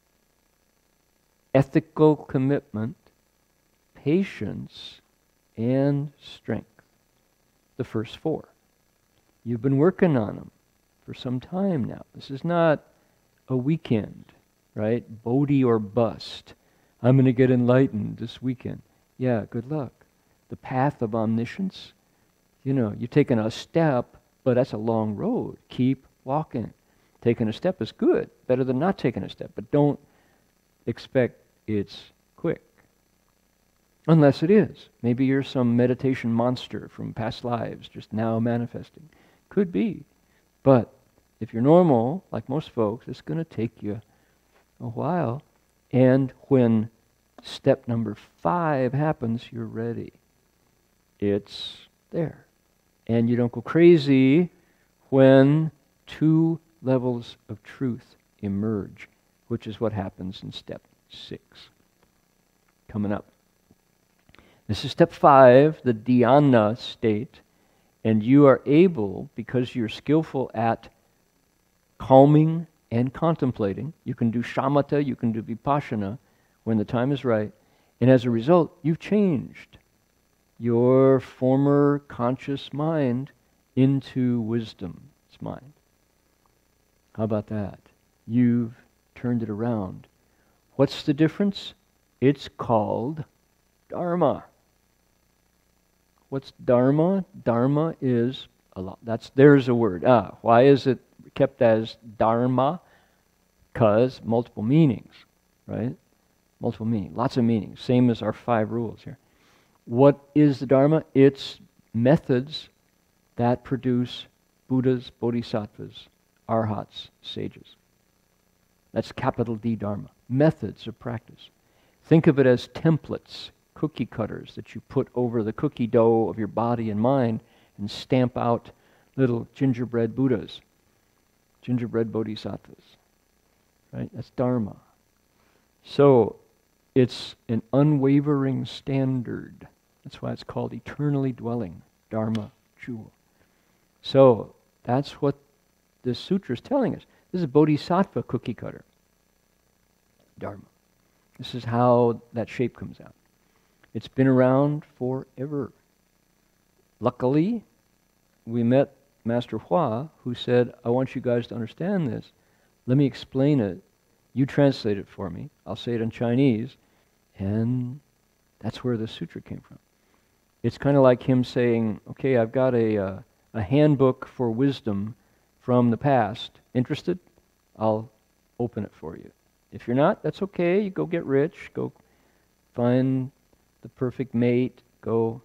ethical commitment, patience, and strength. The first four. You've been working on them for some time now. This is not a weekend, right? Bodhi or bust. I'm going to get enlightened this weekend. Yeah, good luck. The path of omniscience, you're taking a step, but that's a long road. Keep walking. Taking a step is good, better than not taking a step, but don't expect it's quick. Unless it is. Maybe you're some meditation monster from past lives, just now manifesting. Could be. But if you're normal, like most folks, it's going to take you a while. And when step number 5 happens, you're ready. It's there. And you don't go crazy when 2 levels of truth emerge. which is what happens in step 6. Coming up. This is step 5, the dhyana state, and you are able, because you're skillful at calming and contemplating, you can do shamatha, you can do vipassana when the time is right, and as a result, you've changed your former conscious mind into wisdom's mind. How about that? You've turned it around. What's the difference? It's called Dharma. What's Dharma? Dharma is a lot. There's a word. Why is it kept as Dharma? Because multiple meanings, right? Multiple meanings, lots of meanings. Same as our 5 rules here. What is the Dharma? It's methods that produce Buddhas, Bodhisattvas, Arhats, sages. That's capital D Dharma. Methods of practice. Think of it as templates, cookie cutters that you put over the cookie dough of your body and mind and stamp out little gingerbread Buddhas, gingerbread Bodhisattvas. Right? That's Dharma. So it's an unwavering standard. That's why it's called eternally dwelling Dharma jewel. So that's what this sutra is telling us. This is a Bodhisattva cookie cutter. Dharma. This is how that shape comes out. It's been around forever. Luckily, we met Master Hua, who said, I want you guys to understand this. Let me explain it. You translate it for me. I'll say it in Chinese. And that's where the sutra came from. It's kind of like him saying, okay, I've got a handbook for wisdom from the past. Interested? I'll open it for you. If you're not, that's okay. You go get rich. Go find the perfect mate. Go,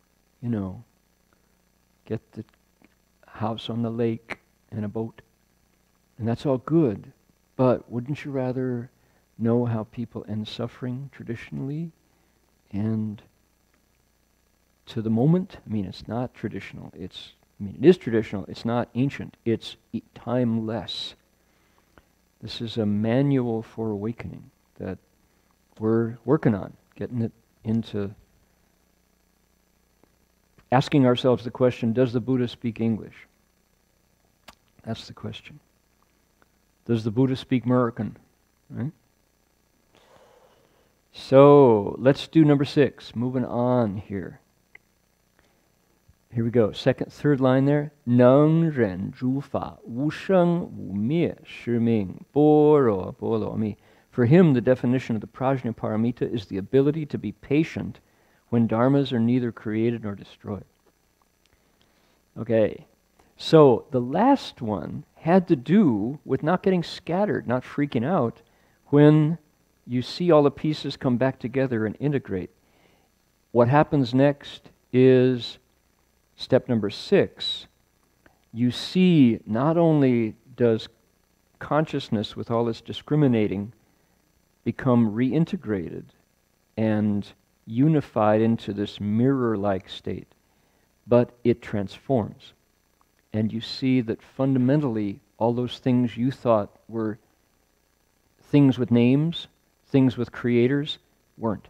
get the house on the lake and a boat. And that's all good. But wouldn't you rather know how people end suffering traditionally and to the moment? I mean, it's not traditional. It is traditional. It's not ancient. It's timeless. This is a manual for awakening that we're working on, getting it into asking ourselves the question, does the Buddha speak English? That's the question. Does the Buddha speak American? Right? So let's do number 6. Moving on here. Here we go. Third line there. Neng ren zhu fa wu sheng wu mie shi ming bo ro bo lo mi. For him, the definition of the Prajnaparamita is the ability to be patient when dharmas are neither created nor destroyed. Okay. So the last one had to do with not getting scattered, not freaking out when you see all the pieces come back together and integrate. What happens next is step number 6. You see not only does consciousness with all its discriminating become reintegrated and unified into this mirror-like state, but it transforms. And you see that fundamentally all those things you thought were things with names, things with creators, weren't.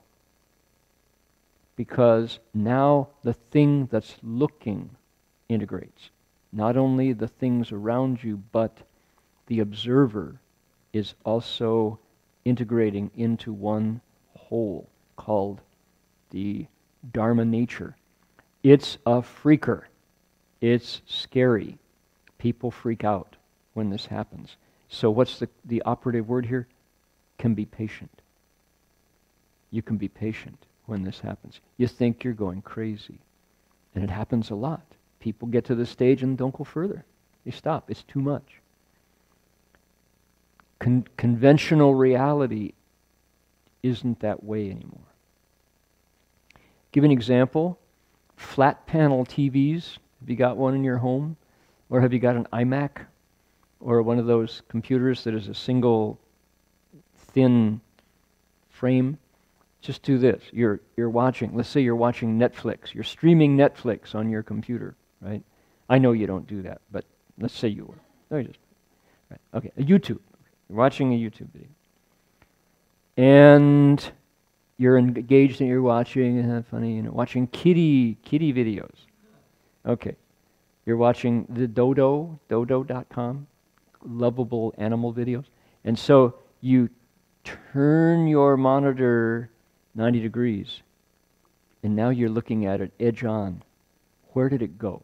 Because now the thing that's looking integrates. Not only the things around you, but the observer is also integrating into one whole called the Dharma nature. It's a freaker. It's scary. People freak out when this happens. So what's the operative word here? Can be patient. You can be patient when this happens. You think you're going crazy. And it happens a lot. People get to this stage and don't go further. They stop. It's too much. Conventional reality isn't that way anymore. Give an example. Flat panel TVs. Have you got one in your home? Or have you got an iMac? Or one of those computers that is a single thin frame? Just do this. You're watching, let's say you're watching Netflix. You're streaming Netflix on your computer, right? I know you don't do that, but let's say you were. Right. Okay, a YouTube. You're watching a YouTube video. And you're engaged and you're watching, funny, watching kitty videos. Okay. You're watching the dodo.com, lovable animal videos. And so you turn your monitor 90 degrees, and now you're looking at it edge on. Where did it go?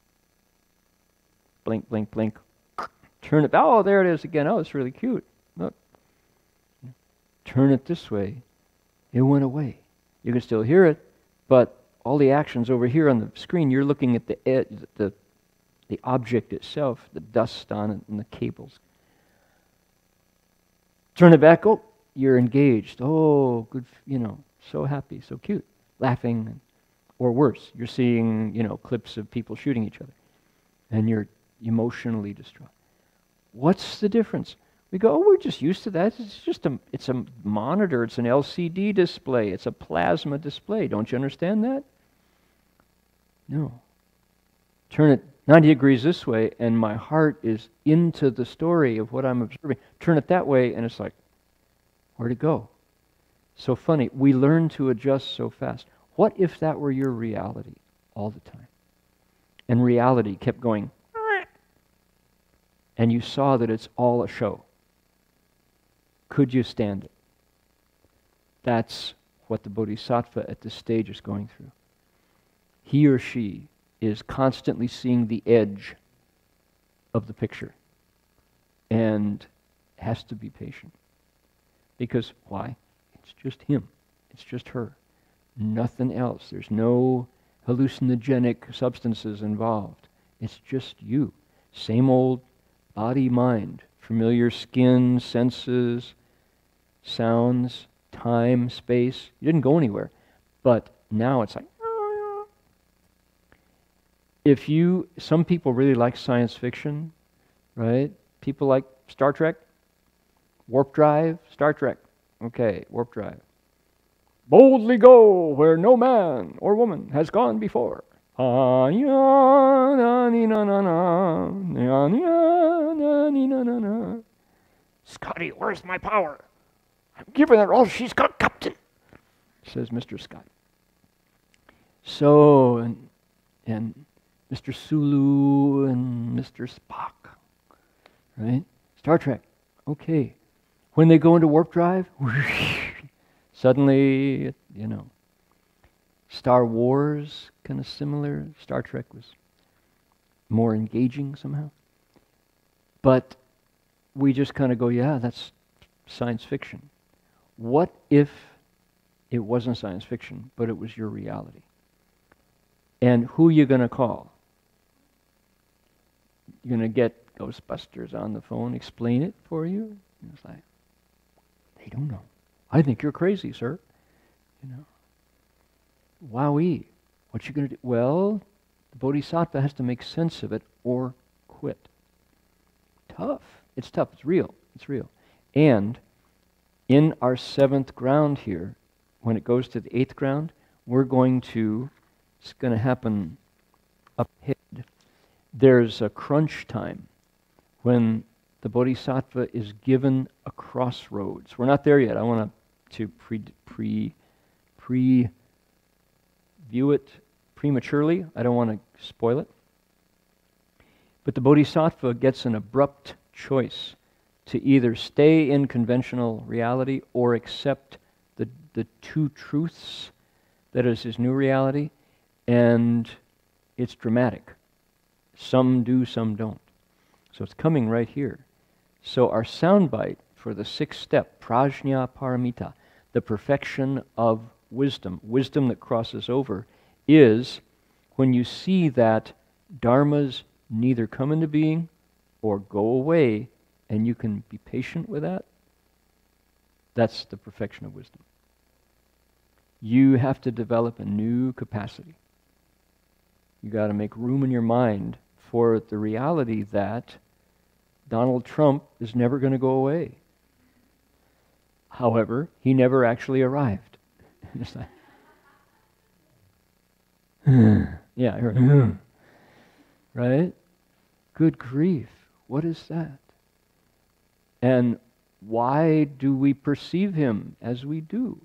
Blink, blink, blink. Turn it, oh, there it is again. Oh, it's really cute. Look. Turn it this way. It went away. You can still hear it, but all the action's over here on the screen. You're looking at the edge, the object itself, the dust on it and the cables. Turn it back. Oh, you're engaged. Oh, good, so happy, so cute, laughing. Or worse, you're seeing, clips of people shooting each other, and you're emotionally distraught. What's the difference? We go, oh, we're just used to that. It's a monitor. It's an LCD display. It's a plasma display. Don't you understand that? No. Turn it 90 degrees this way, and my heart is into the story of what I'm observing. Turn it that way, and it's like, where'd it go? So funny. We learn to adjust so fast. What if that were your reality all the time? And reality kept going, and you saw that it's all a show. Could you stand it? That's what the Bodhisattva at this stage is going through. He or she is constantly seeing the edge of the picture and has to be patient. Because why? It's just him. It's just her. Nothing else. There's no hallucinogenic substances involved. It's just you. Same old body, mind, familiar skin, senses, sounds, time, space. You didn't go anywhere. But now it's like, some people really like science fiction, right? People like Star Trek, Warp Drive, Star Trek. Okay, Warp Drive. Boldly go where no man or woman has gone before. Scotty, where's my power? I'm giving her all she's got, Captain, says Mr. Scott. So, and Mr. Sulu and Mr. Spock, right? Star Trek, okay. When they go into warp drive, suddenly, Star Wars, kind of similar. Star Trek was more engaging somehow. But we just kind of go, yeah, that's science fiction. What if it wasn't science fiction, but it was your reality? And who are you going to call? You're going to get Ghostbusters on the phone, explain it for you? And it's like, they don't know. I think you're crazy, sir. Wowee. What you going to do? Well, the Bodhisattva has to make sense of it or quit. Tough. It's tough. It's real. It's real. And in our seventh ground here, when it goes to the eighth ground, it's going to happen up ahead. There's a crunch time when the Bodhisattva is given a crossroads. We're not there yet. I want to preview it prematurely. I don't want to spoil it. But the Bodhisattva gets an abrupt choice to either stay in conventional reality or accept the two truths that is his new reality, and it's dramatic. Some do, some don't. So it's coming right here. So our soundbite for the sixth step, prajna paramita, the perfection of wisdom that crosses over, is when you see that dharmas neither come into being or go away, and you can be patient with that, that's the perfection of wisdom. You have to develop a new capacity. You got to make room in your mind for the reality that Donald Trump is never going to go away. However, he never actually arrived. It's like, yeah, I heard right? Good grief, what is that? And why do we perceive him as we do?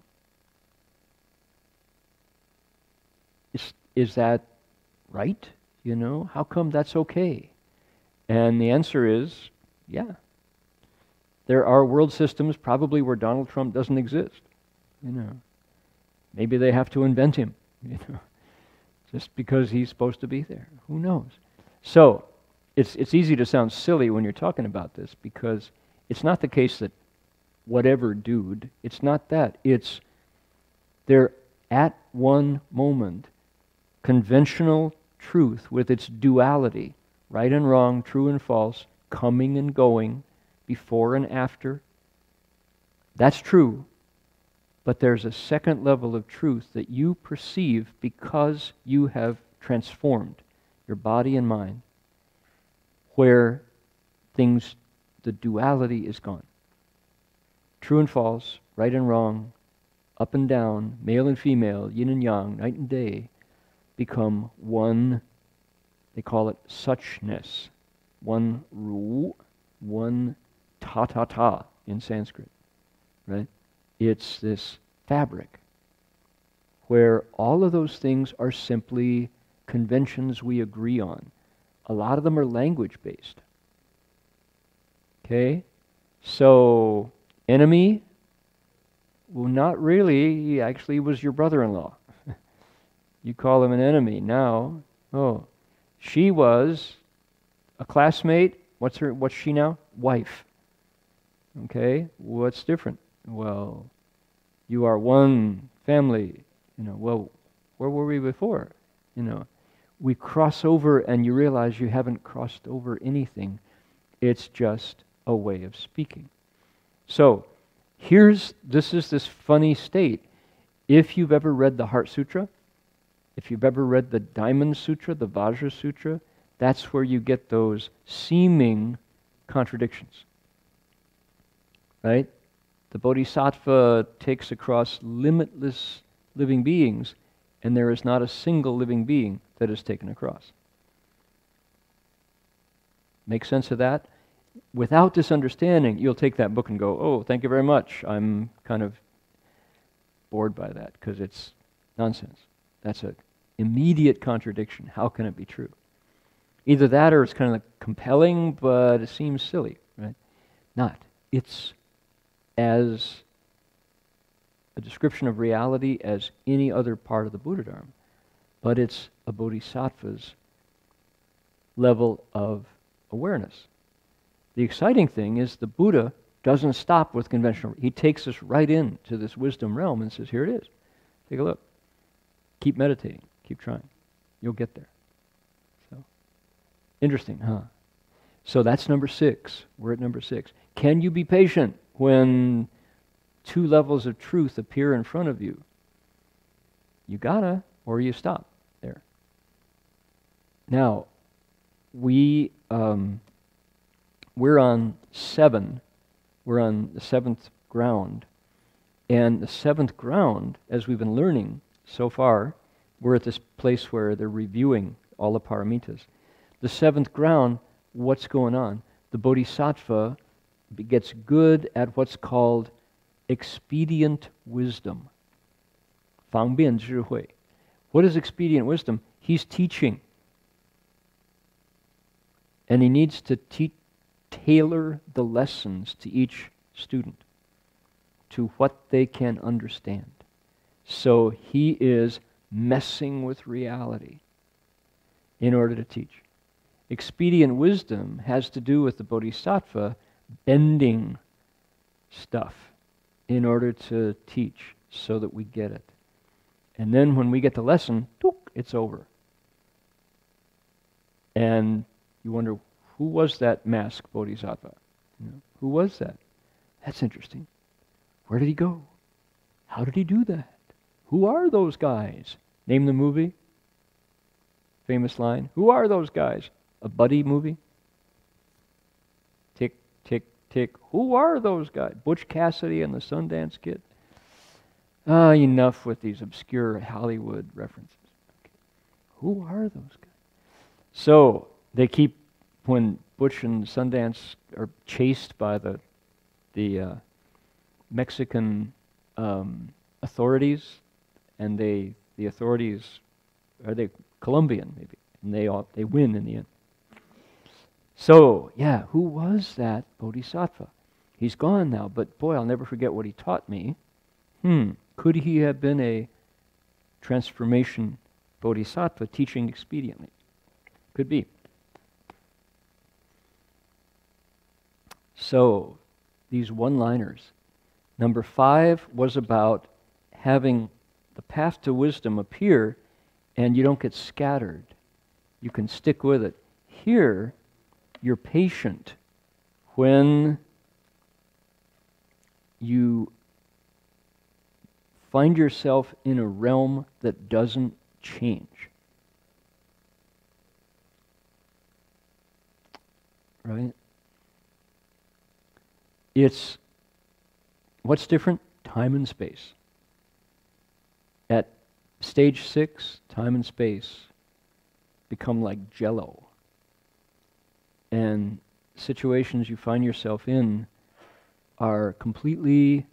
Is that right? You know, how come that's okay? And the answer is, yeah. There are world systems probably where Donald Trump doesn't exist. You know, maybe they have to invent him, you know, just because he's supposed to be there. Who knows? So, it's easy to sound silly when you're talking about this, because it's not the case that whatever dude, it's not that. It's they're at one moment, conventional truth with its duality, right and wrong, true and false, coming and going, before and after. That's true. But there's a second level of truth that you perceive because you have transformed your body and mind, where things, the duality is gone. True and false, right and wrong, up and down, male and female, yin and yang, night and day, become one, they call it suchness, one ru, one ta in Sanskrit, right? It's this fabric where all of those things are simply conventions we agree on. A lot of them are language-based. Okay? So, enemy? Well, not really. He actually was your brother-in-law. You call him an enemy now. Oh, she was a classmate. What's she now? Wife. Okay? What's different? Well, you are one family. You know, well, where were we before? You know, we cross over and you realize you haven't crossed over anything. It's just a way of speaking. So, this is this funny state. If you've ever read the Heart Sutra, if you've ever read the Diamond Sutra, the Vajra Sutra, that's where you get those seeming contradictions. Right? The Bodhisattva takes across limitless living beings, and there is not a single living being that is taken across. Make sense of that? Without this understanding, you'll take that book and go, oh, thank you very much. I'm kind of bored by that because it's nonsense. That's an immediate contradiction. How can it be true? Either that or it's kind of like compelling, but it seems silly, right? Not. It's as a description of reality as any other part of the Buddha Dharma, but it's a bodhisattva's level of awareness. The exciting thing is the Buddha doesn't stop with conventional. He takes us right into this wisdom realm and says, here it is. Take a look. Keep meditating. Keep trying. You'll get there. So, interesting, huh? So that's number 6. We're at number 6. Can you be patient when two levels of truth appear in front of you? You gotta, or you stop there. Now, we're on 7. We're on the 7th ground. And the 7th ground, as we've been learning so far, we're at this place where they're reviewing all the paramitas. The 7th ground, what's going on? The bodhisattva gets good at what's called expedient wisdom. 方便智慧. What is expedient wisdom? He's teaching. And he needs to tailor the lessons to each student, to what they can understand. So he is messing with reality in order to teach. Expedient wisdom has to do with the bodhisattva bending stuff in order to teach so that we get it. And then when we get the lesson, it's over. And you wonder, who was that masked bodhisattva? You know, who was that? That's interesting. Where did he go? How did he do that? Who are those guys? Name the movie. Famous line. Who are those guys? A buddy movie? Tick, tick, tick. Who are those guys? Butch Cassidy and the Sundance Kid? Enough with these obscure Hollywood references. Okay. Who are those guys? So, they keep, when Butch and Sundance are chased by the the Mexican authorities, and the authorities, are they Colombian maybe, and they win in the end. So yeah, who was that Bodhisattva? He's gone now, but boy, I'll never forget what he taught me. Could he have been a transformation Bodhisattva teaching expediently? Could be. So, these one-liners. Number 5 was about having the path to wisdom appear and you don't get scattered. You can stick with it. Here, you're patient when you find yourself in a realm that doesn't change. Right? It's, what's different? Time and space. At stage 6, time and space become like jello. And situations you find yourself in are completely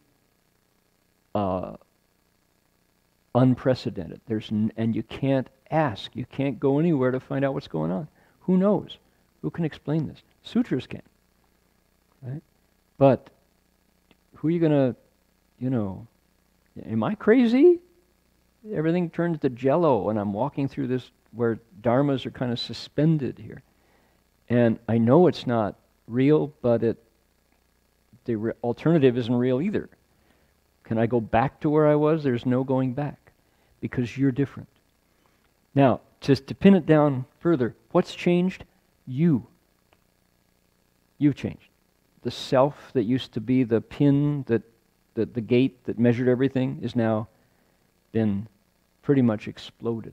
unprecedented. And you can't ask. You can't go anywhere to find out what's going on. Who knows? Who can explain this? Sutras can. Right? But who are you going to, am I crazy? Everything turns to jello and I'm walking through this where dharmas are kind of suspended here. And I know it's not real, but the alternative isn't real either. Can I go back to where I was? There's no going back because you're different. Now, just to pin it down further, what's changed? You. You've changed. The self that used to be the pin, the gate that measured everything is now been pretty much exploded.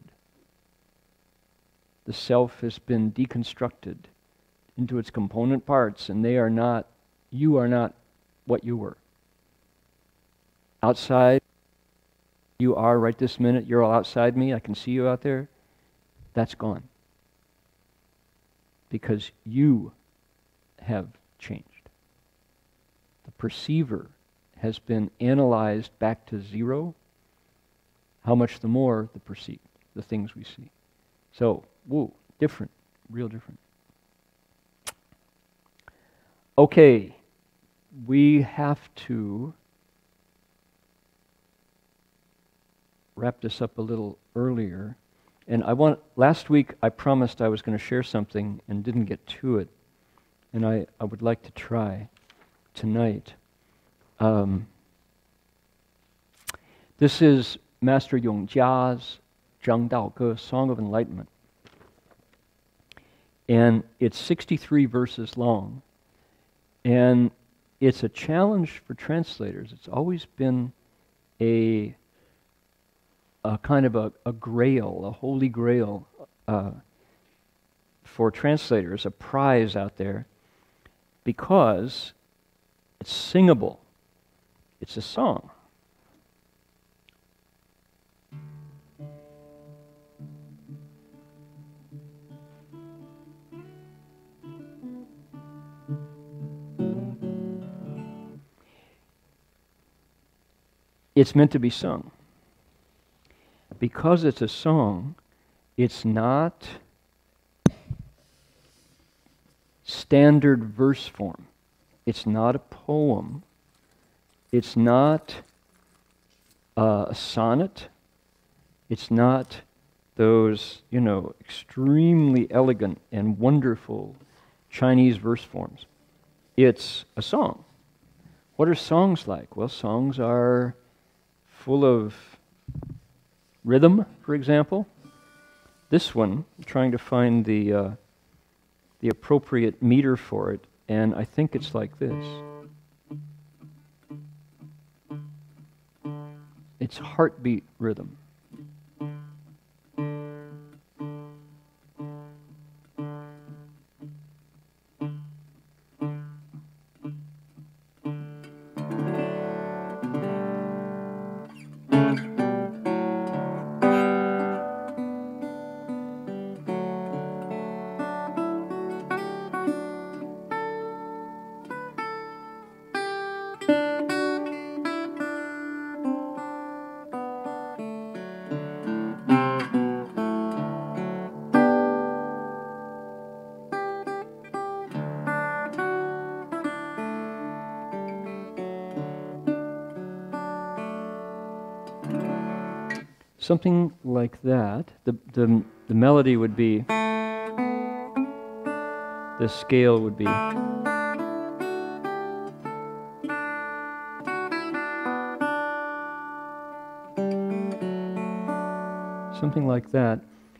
The self has been deconstructed into its component parts, and you are not what you were. Outside, you are right this minute, you're all outside me, I can see you out there. That's gone. Because you have changed. The perceiver has been analyzed back to 0. How much the more the perceived, the things we see. So, different, real different. Okay, we have to wrap this up a little earlier. And last week I promised I was going to share something and didn't get to it. And I would like to try tonight. This is Master Yongjia's Zhang Dao Ge, Song of Enlightenment. And it's 63 verses long. And it's a challenge for translators. It's always been a kind of a grail, a holy grail for translators, a prize out there, because it's singable. It's a song. It's meant to be sung. Because it's a song, it's not standard verse form. It's not a poem. It's not a sonnet. It's not those, extremely elegant and wonderful Chinese verse forms. It's a song. What are songs like? Well, songs are full of rhythm, for example. This one, I'm trying to find the appropriate meter for it, and I think it's like this. It's heartbeat rhythm. something like that. The melody would be, the scale would be. Something like that.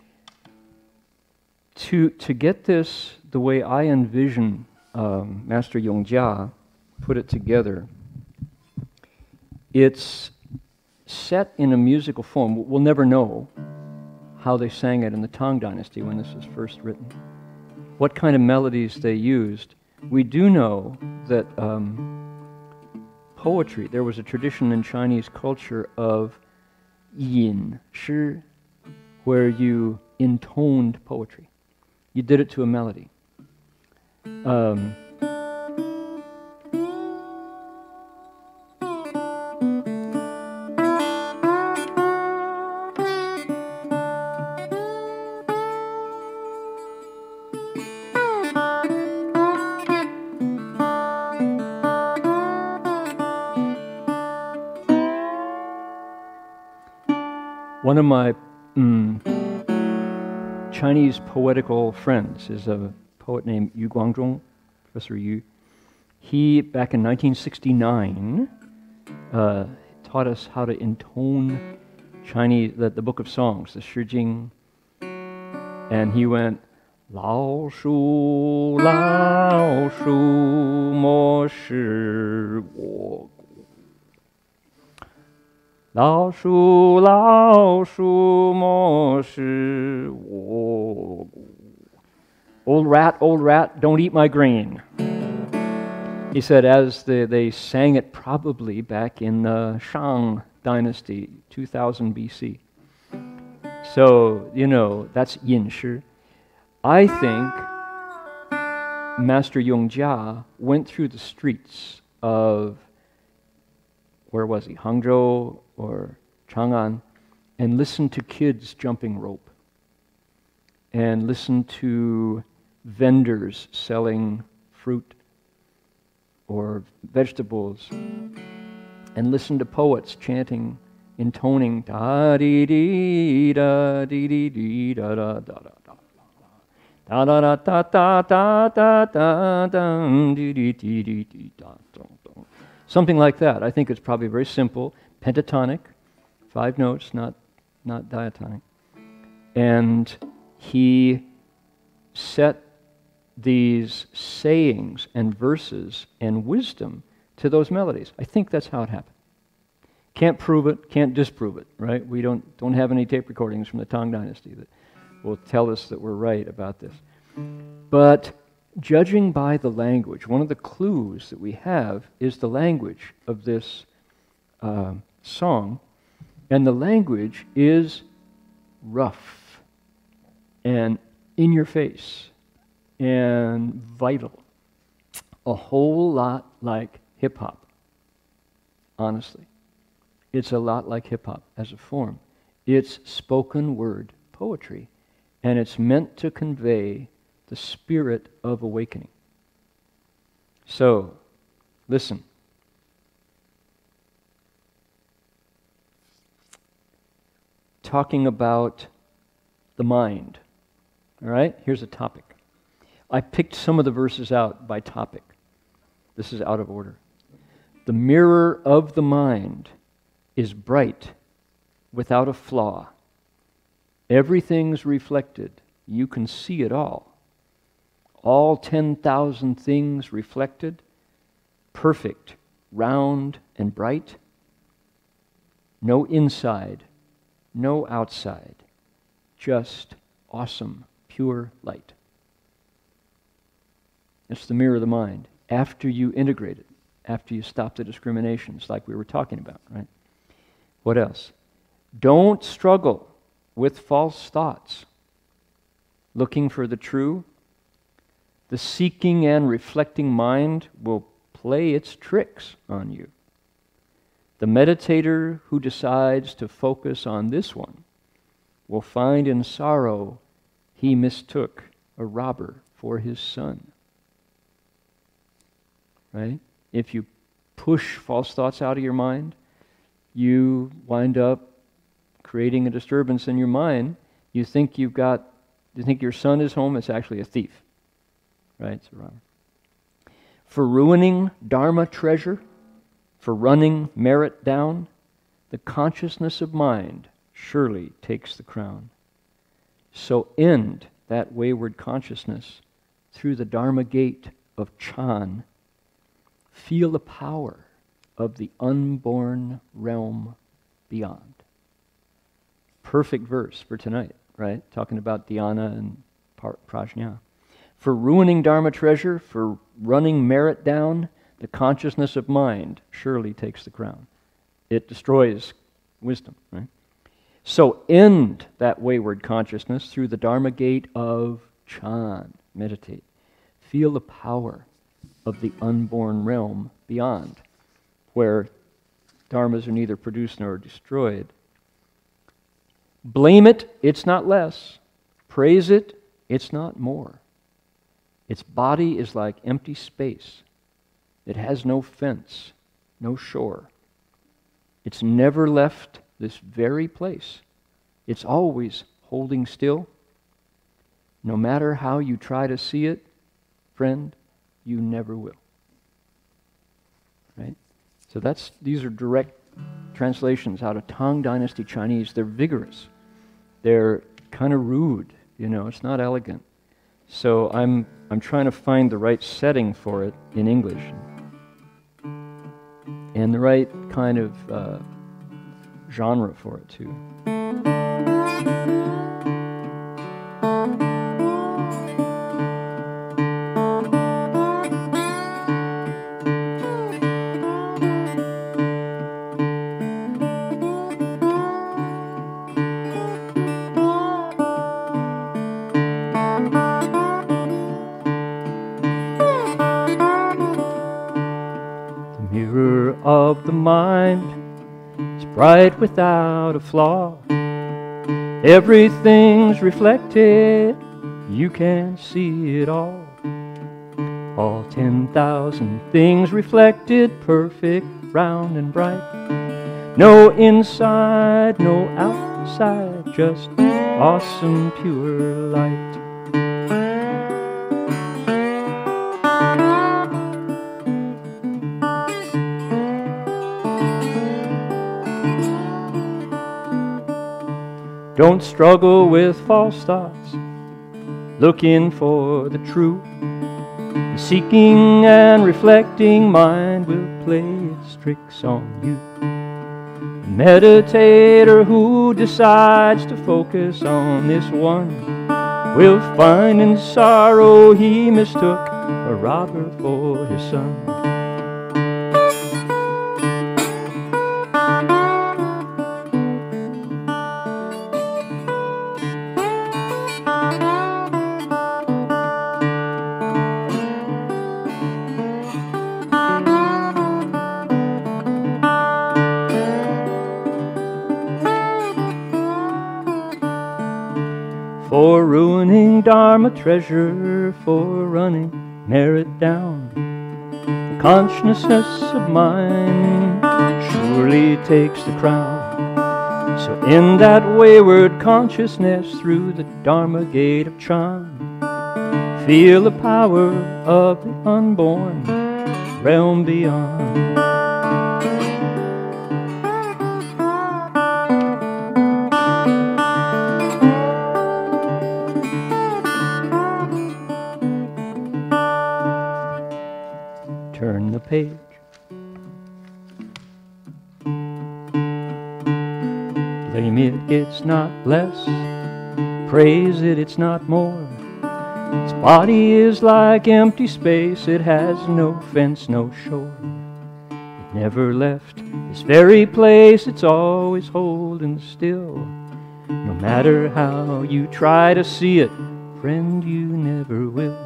To get this the way I envision Master Yongjia put it together, it's set in a musical form. We'll never know how they sang it in the Tang Dynasty when this was first written, what kind of melodies they used. We do know that poetry, there was a tradition in Chinese culture of yin shi, where you intoned poetry. You did it to a melody. One of my Chinese poetical friends is a poet named Yu Guangzhong, Professor Yu. He, back in 1969, taught us how to intone Chinese, the Book of Songs, the Shi Jing. And he went, Lao shu mo shi wo. Lao shu mo shi wo. Old rat, don't eat my grain. He said as they sang it probably back in the Shang Dynasty, 2000 BC. So, you know, that's yin shi. I think Master Yongjia went through the streets of, where was he, Hangzhou or Chang'an, and listened to kids jumping rope, and listened to vendors selling fruit or vegetables, and listened to poets chanting, intoning da dee dee da dee dee dee da da da da da da da da da da da da da dee dee dee dee da da. Something like that. I think it's probably very simple, pentatonic, 5 notes, not diatonic. And he set these sayings and verses and wisdom to those melodies. I think that's how it happened. Can't prove it, can't disprove it, right? We don't have any tape recordings from the Tang Dynasty that will tell us that we're right about this. But judging by the language, one of the clues that we have is the language of this song, and the language is rough and in your face and vital. A whole lot like hip-hop, honestly. It's a lot like hip-hop as a form. It's spoken word poetry, and it's meant to convey the spirit of awakening. So, listen. Talking about the mind. All right, here's a topic. I picked some of the verses out by topic. This is out of order. The mirror of the mind is bright, without a flaw. Everything's reflected. You can see it all. All 10,000 things reflected, perfect, round, and bright. No inside, no outside, just awesome, pure light. It's the mirror of the mind. After you integrate it, after you stop the discriminations like we were talking about, right? What else? Don't struggle with false thoughts. Looking for the true. The seeking and reflecting mind will play its tricks on you. The meditator who decides to focus on this one will find in sorrow he mistook a robber for his son. Right? If you push false thoughts out of your mind, you wind up creating a disturbance in your mind. You think your son is home, it's actually a thief. Right? It's a robber. For ruining Dharma treasure, for running merit down, the consciousness of mind surely takes the crown. So end that wayward consciousness through the Dharma gate of Chan. Feel the power of the unborn realm beyond. Perfect verse for tonight, right? Talking about dhyana and prajna. For ruining Dharma treasure, for running merit down, the consciousness of mind surely takes the crown. It destroys wisdom, right? So end that wayward consciousness through the Dharma gate of Chan. Meditate. Feel the power of the unborn realm beyond, where dharmas are neither produced nor destroyed. Blame it, it's not less. Praise it, it's not more. Its body is like empty space. It has no fence, no shore. It's never left this very place. It's always holding still. No matter how you try to see it, friend, you never will. Right? So these are direct translations out of Tang Dynasty Chinese. They're vigorous. They're kind of rude, it's not elegant. So I'm trying to find the right setting for it in English. And the right kind of genre for it too. Of the mind is bright without a flaw. Everything's reflected, you can see it all. All 10,000 things reflected, perfect, round and bright. No inside, no outside, just awesome pure light. Don't struggle with false thoughts, looking for the true. The seeking and reflecting mind will play its tricks on you. The meditator who decides to focus on this one will find in sorrow he mistook a robber for his son. For ruining Dharma treasure, for running merit down, the consciousness of mind surely takes the crown. So in that wayward consciousness through the Dharma gate of Chan, feel the power of the unborn realm beyond. Turn the page. Blame it, it's not less. Praise it, it's not more. Its body is like empty space. It has no fence, no shore. It never left this very place. It's always holding still. No matter how you try to see it, friend, you never will.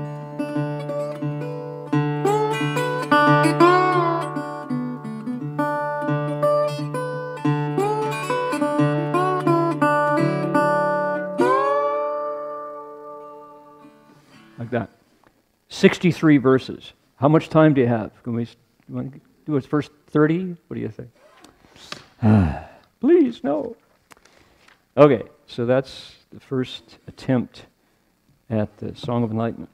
Like that. 63 verses. How much time do you have? You want to do its first 30? What do you think? Please, no. Okay, so that's the first attempt at the Song of Enlightenment.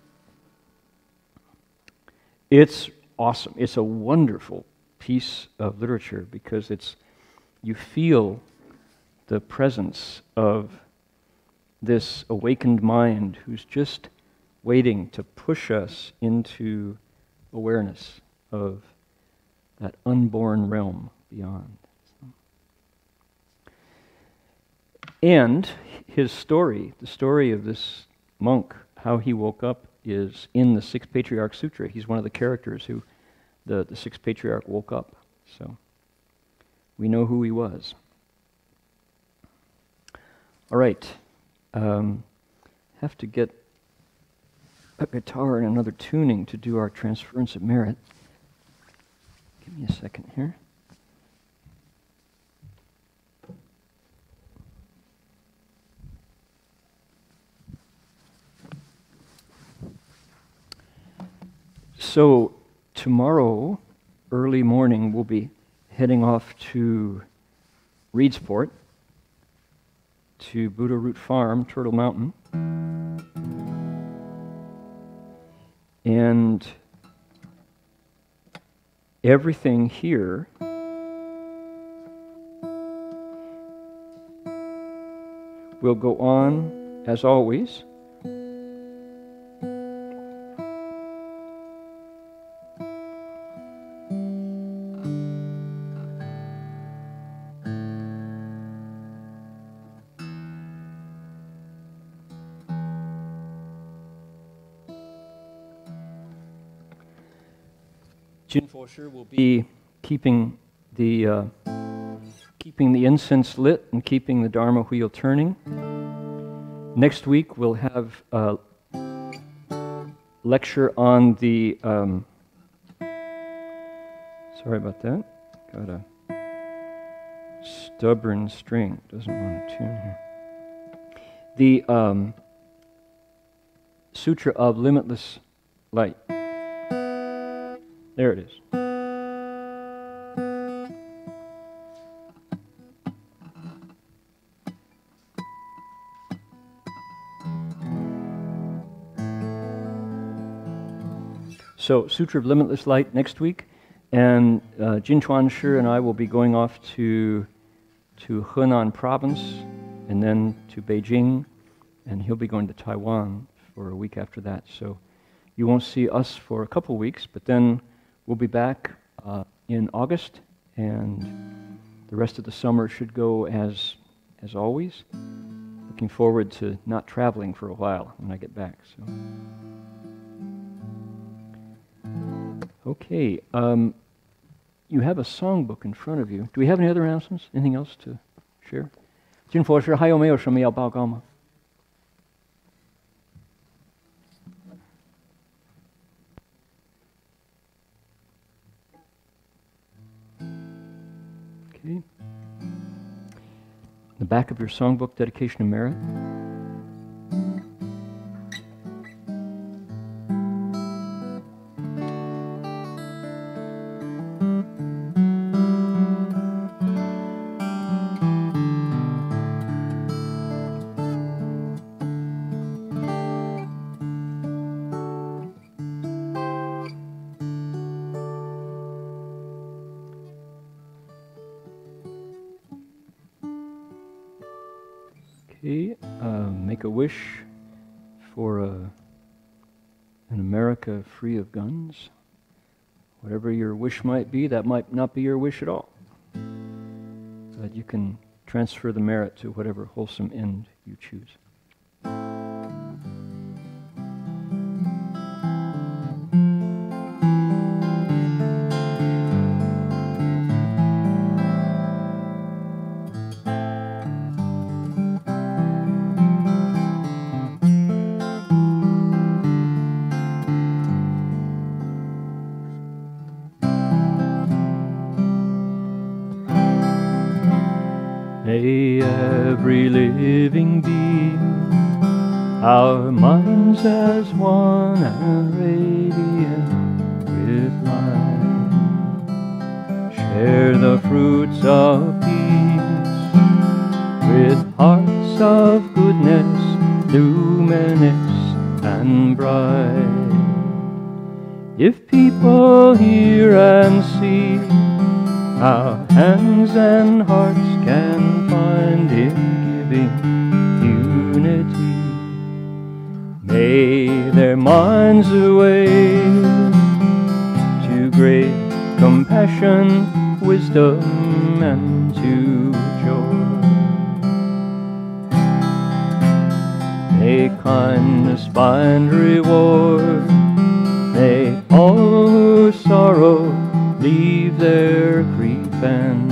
It's awesome. It's a wonderful piece of literature because you feel the presence of this awakened mind who's just waiting to push us into awareness of that unborn realm beyond. And his story, the story of this monk, how he woke up, is in the Sixth Patriarch Sutra. He's one of the characters who the Sixth Patriarch woke up. So we know who he was. All right. Have to get a guitar and another tuning to do our transference of merit. Give me a second here. So tomorrow, early morning, we'll be heading off to Reedsport, to Buddha Root Farm, Turtle Mountain. And everything here will go on as always. Sure will be keeping the incense lit and keeping the Dharma wheel turning. Next week we'll have a lecture on the sorry about that. Got a stubborn string. Doesn't want to tune here. The Sutra of Limitless Light. There it is. So, Sutra of Limitless Light next week, and Jinchuan Shi and I will be going off to Henan Province, and then to Beijing, and he'll be going to Taiwan for a week after that. So, you won't see us for a couple weeks, but then we'll be back in August, and the rest of the summer should go as always. Looking forward to not traveling for a while when I get back. So. Okay, you have a songbook in front of you. Do we have any other announcements? Anything else to share? 金佛师还有没有什么要报告吗？ Okay. The back of your songbook, Dedication of Merit. Okay, make a wish for an America free of guns. Whatever your wish might be, that might not be your wish at all. But you can transfer the merit to whatever wholesome end you choose. May every living being, our minds as one and radiant with light, share the fruits of peace with heart of goodness, luminous and bright. If people hear and see how hands and hearts can find in giving unity, may their minds awake to great compassion, wisdom, and to joy. May kindness find reward. May all who sorrow leave their grief and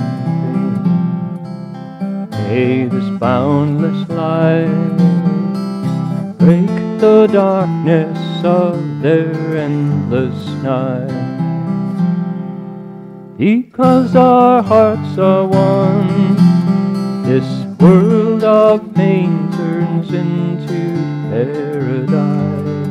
pain. May this boundless light break the darkness of their endless night. Because our hearts are one, this world of pain turns into paradise.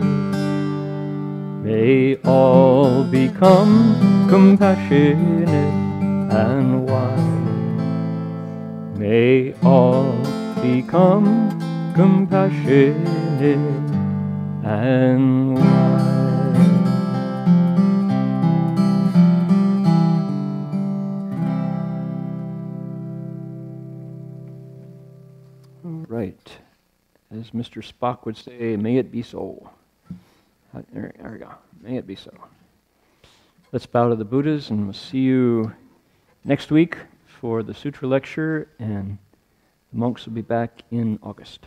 May all become compassionate and wise. May all become compassionate and wise. All right. As Mr. Spock would say, may it be so. There we go. May it be so. Let's bow to the Buddhas, and we'll see you next week for the Sutra lecture, and the monks will be back in August.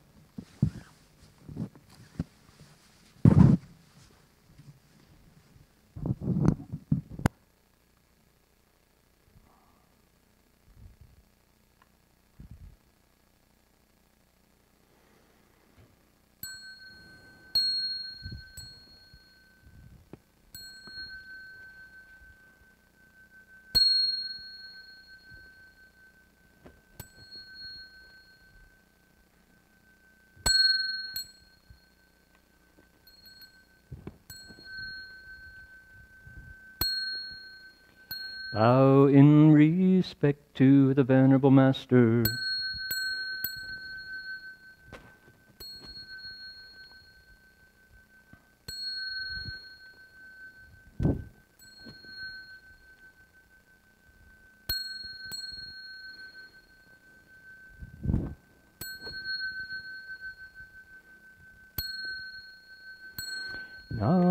Bow in respect to the Venerable Master. Now